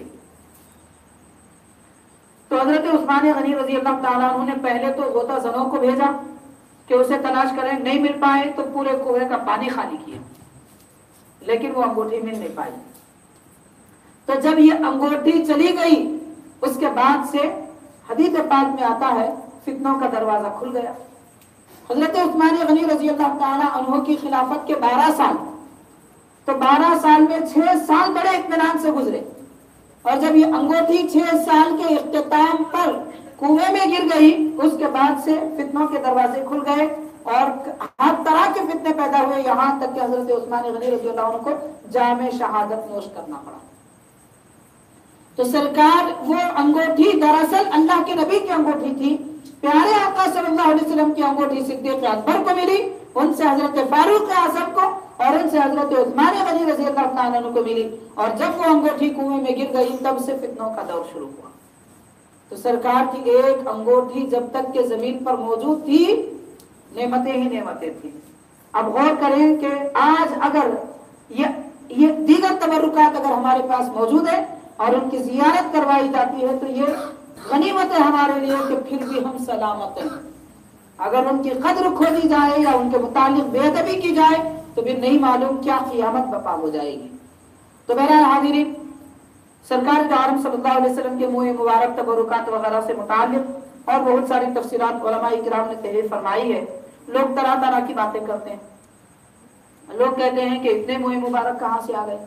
S1: تو حضرت عثمان غنی رضی اللہ تعالیٰ عنہ نے پہلے تو غوطہ زنوں کو بھیجا کہ اسے تلاش کریں، نہیں مل پائے تو پورے کنویں کا پانی خالی کیا، لیکن وہ انگوٹھی مل نہیں پائی۔ تو جب یہ انگوٹھی چلی گئی، اس کے بعد سے حدیث پاک میں آتا ہے فتنوں کا دروازہ کھل گیا۔ حضرت عثمان غنی رضی اللہ تعالیٰ عنہ کی خلافت کے بارہ سال، تو بارہ سال میں چھ سال بڑے اطمینان سے گزرے، اور جب یہ انگوٹھی چھ سال کے اختتام پر کنویں میں گر گئی، اس کے بعد سے فتنوں کے دروازے کھل گئے اور ہر طرح کے فتنے پیدا ہوئے، یہاں تک کہ حضرت عثمان غنی رضی اللہ عنہ کو جام شہادت نوش کرنا پڑا۔ تو سرکار وہ انگوٹھی دراصل اللہ کے نبی کی انگوٹھی تھی، پیارے آقا صلی اللہ علیہ وسلم کی انگوٹھی صدیق اکبر کو ملی، ان سے حضرت فاروق اعظم کو اور ان سے حضرت عثمان غنی رضی اللہ تعالیٰ عنہ کو ملی، اور جب وہ انگوٹھی کنویں میں گر گئی تب سے فتنوں کا دور شروع ہوا۔ تو سرکار کی ایک انگوٹھی جب تک کہ زمین پر موجود تھی نعمتیں ہی نعمتیں تھیں۔ اب غور کریں کہ آج اگر یہ یہ دیگر تبرکات اگر ہمارے پاس موجود ہے اور ان کی زیارت کروائی جاتی ہے تو یہ غنیمت ہے ہمارے لیے کہ پھر بھی ہم سلامت ہیں۔ اگر ان کی قدر کھو دی جائے یا ان کے متعلق بے ادبی کی جائے تو پھر نہیں معلوم کیا قیامت برپا ہو جائے گی۔ تو بہرحال حاضرین، سرکار دو عالم صلی اللہ علیہ وسلم کے منہ مبارک تبرکات وغیرہ سے متعلق اور بہت ساری تفصیلات علماء کرام نے تحریر فرمائی ہے۔ لوگ طرح طرح کی باتیں کرتے ہیں، لوگ کہتے ہیں کہ اتنے منہ مبارک کہاں سے آ گئے؟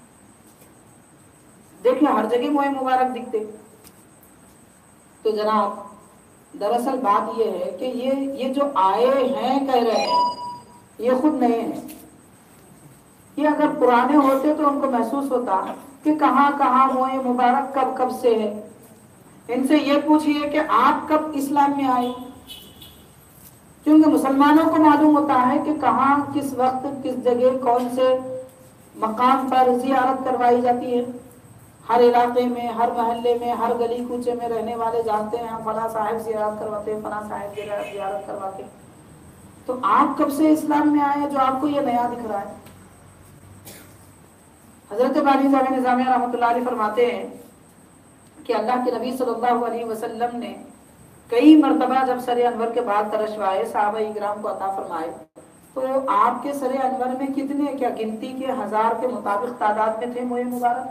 S1: دیکھیں ہر جگہ منہ مبارک دکھتے۔ تو جناب دراصل بات یہ ہے کہ یہ یہ جو آئے ہیں کہہ رہے ہیں یہ خود نئے ہیں۔ یہ اگر پرانے ہوتے تو ان کو محسوس ہوتا کہ کہاں کہاں منہ مبارک کب کب سے ہے۔ ان سے یہ پوچھئے کہ آپ کب اسلام میں آئے؟ کیونکہ مسلمانوں کو معلوم ہوتا ہے کہ کہاں کس وقت کس جگہ کون سے مقام پر زیارت کروائی جاتی ہے. ہر علاقے میں، ہر محلے میں، ہر گلی کوچے میں رہنے والے جانتے ہیں ہم فلاں صاحب زیارت کرواتے ہیں، فلاں صاحب زیارت کرواتے ہیں. تو آپ کب سے اسلام میں آئے جو آپ کو یہ نیا دکھ رہا ہے؟ حضرت بانی جامع نظامیہ رحمۃ اللہ علیہ فرماتے ہیں کہ اللہ کے نبی صلی اللہ علیہ وسلم نے کئی مرتبہ جب سر انور کے بعد ترشوائے صحابہ اکرام کو عطا فرمائے تو آپ کے سر انور میں کتنے، کیا گنتی کے ہزار کے مطابق تعداد میں تھے موئے مبارک،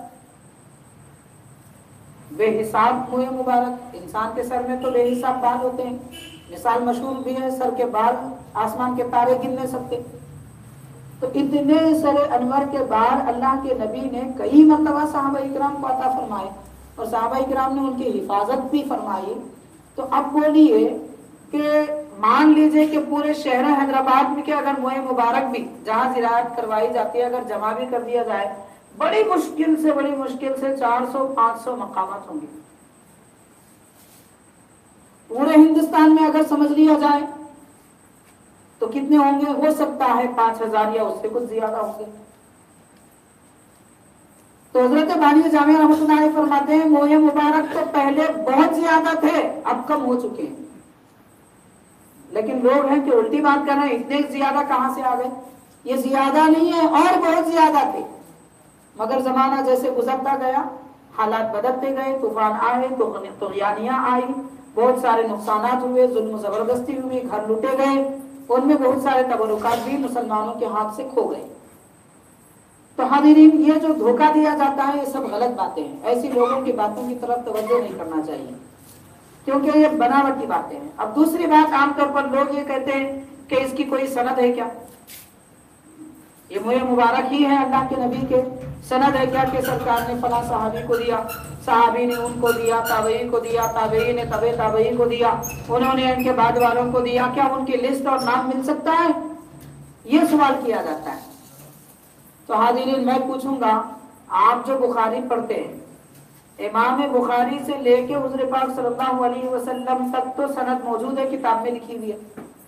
S1: بے حساب موئے مبارک. انسان کے سر میں تو بے حساب بال ہوتے ہیں، مثال مشہور بھی ہے، سر کے بال آسمان کے تارے گن نہیں سکتے. تو اتنے سر انور کے بعد اللہ کے نبی نے کئی مرتبہ صحابہ اکرام کو عطا فرمائے اور صحابہ اکرام نے ان کی حفاظت بھی فرمائی. تو اب بولیے کہ مان لیجئے کہ پورے شہر حیدرآباد میں کہ اگر موئے مبارک بھی جہاں زیارت کروائی جاتی ہے اگر جمع بھی کر دیا جائے، بڑی مشکل سے بڑی مشکل سے چار سو پانچ سو مقامات ہوں گے. پورے ہندوستان میں اگر سمجھ لیا جائے تو کتنے ہوں گے؟ ہو سکتا ہے پانچ ہزار یا اس سے کچھ زیادہ ہوں گے. تو حضرت بانی جامع رحمۃ اللہ علیہ فرماتے ہیں موئے مبارک تو پہلے بہت زیادہ تھے، اب کم ہو چکے ہیں. لیکن لوگ ہیں کہ الٹی بات کر رہے ہیں، اتنے زیادہ کہاں سے آ گئے؟ یہ زیادہ نہیں ہے، اور بہت زیادہ تھے. مگر زمانہ جیسے گزرتا گیا، حالات بدلتے گئے، طوفان آئے، طغیانیاں آئی، بہت سارے نقصانات ہوئے، ظلم و زبردستی ہوئی، گھر لوٹے گئے، ان میں بہت سارے تبرکات بھی مسلمانوں کے ہاتھ سے کھو گئے. تو حاضرین، یہ جو دھوکہ دیا جاتا ہے یہ سب غلط باتیں ہیں. ایسی لوگوں کی باتوں کی طرف توجہ نہیں کرنا چاہیے کیونکہ یہ بناوٹی باتیں ہیں. اب دوسری بات، عام طور پر لوگ یہ کہتے ہیں کہ اس کی کوئی سند ہے کیا؟ یہ موئے مبارک ہی ہے اللہ کے نبی کے، سند ہے کیا کہ سرکار نے فلاں صحابی کو دیا، صحابی نے ان کو دیا، تابعی کو دیا، تابعی نے تبع تابعی کو دیا، انہوں نے ان کے بعد والوں کو دیا، کیا ان کی لسٹ اور نام مل سکتا ہے؟ یہ سوال کیا جاتا ہے. تو حاضرین، میں پوچھوں گا، آپ جو بخاری پڑھتے ہیں، امام بخاری سے لے کے حضور پاک صلی اللہ علیہ وسلم تک تو سند موجود ہے، کتاب میں لکھی ہوئی ہے،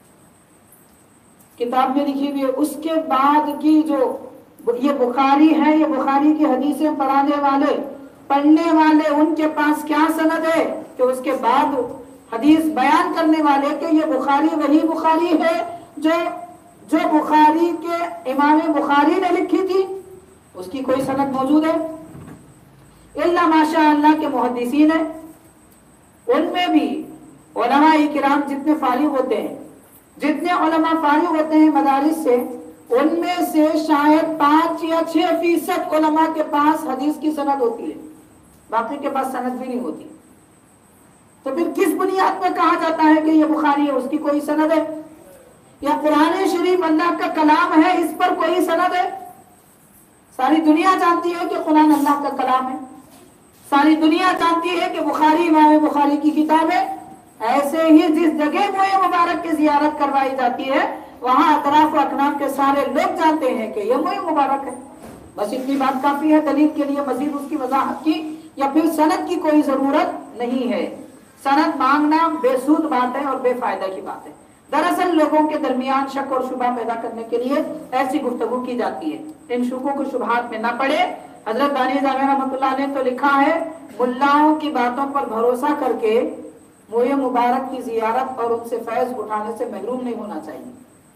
S1: کتاب میں لکھی ہوئی ہے. اس کے بعد کی جو یہ بخاری ہے، یہ بخاری کی حدیثیں پڑھانے والے، پڑھنے والے، ان کے پاس کیا سند ہے کہ اس کے بعد حدیث بیان کرنے والے کہ یہ بخاری وہی بخاری ہے جو جو بخاری کے امام بخاری نے لکھی تھی؟ اس کی کوئی سند موجود ہے؟ الا ماشاء اللہ کے محدثین ہیں، ان میں بھی علماء کرام جتنے فارغ ہوتے ہیں، جتنے علماء فارغ ہوتے ہیں مدارس سے، ان میں سے شاید پانچ یا چھ فیصد علماء کے پاس حدیث کی سند ہوتی ہے، باقی کے پاس سند بھی نہیں ہوتی. تو پھر کس بنیاد پہ کہا جاتا ہے کہ یہ بخاری ہے؟ اس کی کوئی سند ہے؟ یا قرآن شریف اللہ کا کلام ہے، اس پر کوئی سند ہے؟ ساری دنیا جانتی ہے کہ قرآن اللہ کا کلام ہے، ساری دنیا جانتی ہے کہ بخاری امام بخاری کی کتاب ہے. ایسے ہی جس جگہ موئے مبارک کی زیارت کروائی جاتی ہے وہاں اطراف و اکناف کے سارے لوگ جانتے ہیں کہ یہ موئے مبارک ہے. بس اتنی بات کافی ہے دلیل کے لیے، مزید اس کی وضاحت کی یا پھر سند کی کوئی ضرورت نہیں ہے. سند مانگنا بے سود بات ہے اور بے فائدہ کی بات ہے. دراصل لوگوں کے درمیان شک اور شبہ پیدا کرنے کے لیے ایسی گفتگو کی جاتی ہے. ان شکوں کو شبہات میں نہ پڑے. حضرت بانی جامع رحمۃ اللہ نے تو لکھا ہے، ملاؤں کی باتوں پر بھروسہ کر کے موئے مبارک کی زیارت اور ان سے فیض اٹھانے سے محروم نہیں ہونا چاہیے،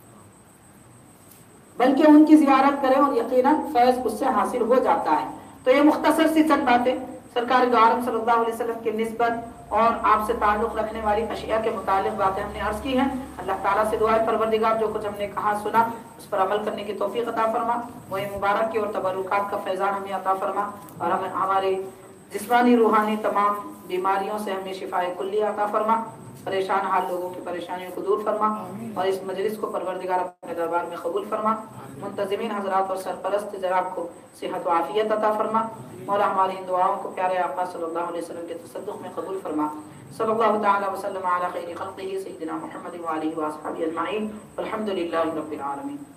S1: بلکہ ان کی زیارت کریں اور یقیناً فیض اس سے حاصل ہو جاتا ہے. تو یہ مختصر سی چند باتیں سرکار دو عالم صلی اللہ علیہ وسلم کی نسبت اور آپ سے تعلق رکھنے والی اشیاء کے متعلق باتیں ہم نے عرض کی ہیں. اللہ تعالیٰ سے دعا ہے پروردگار جو کچھ ہم نے کہا سنا اس پر عمل کرنے کی توفیق عطا فرما، موئے مبارک کی اور تبرکات کا فیضان ہمیں عطا فرما، اور ہمیں ہمارے جسمانی روحانی تمام بیماریوں سے ہمیں شفاء کلی عطا فرما، پریشان حال لوگوں کی پریشانیوں کو دور فرما، اور اس مجلس کو پروردگار اپنے دربار میں قبول فرما. منتظمین حضرات اور سرپرست جناب کو صحت و عافیت عطا فرما. مولا ہماری ان دعاؤں کو پیارے آقا صلی اللہ علیہ وسلم کے تصدق میں قبول فرما. صلی اللہ تعالی وسلم علی خیر خلقہ سیدنا محمد و آلہ و اصحابہ اجمعین. الحمد للہ رب العالمین.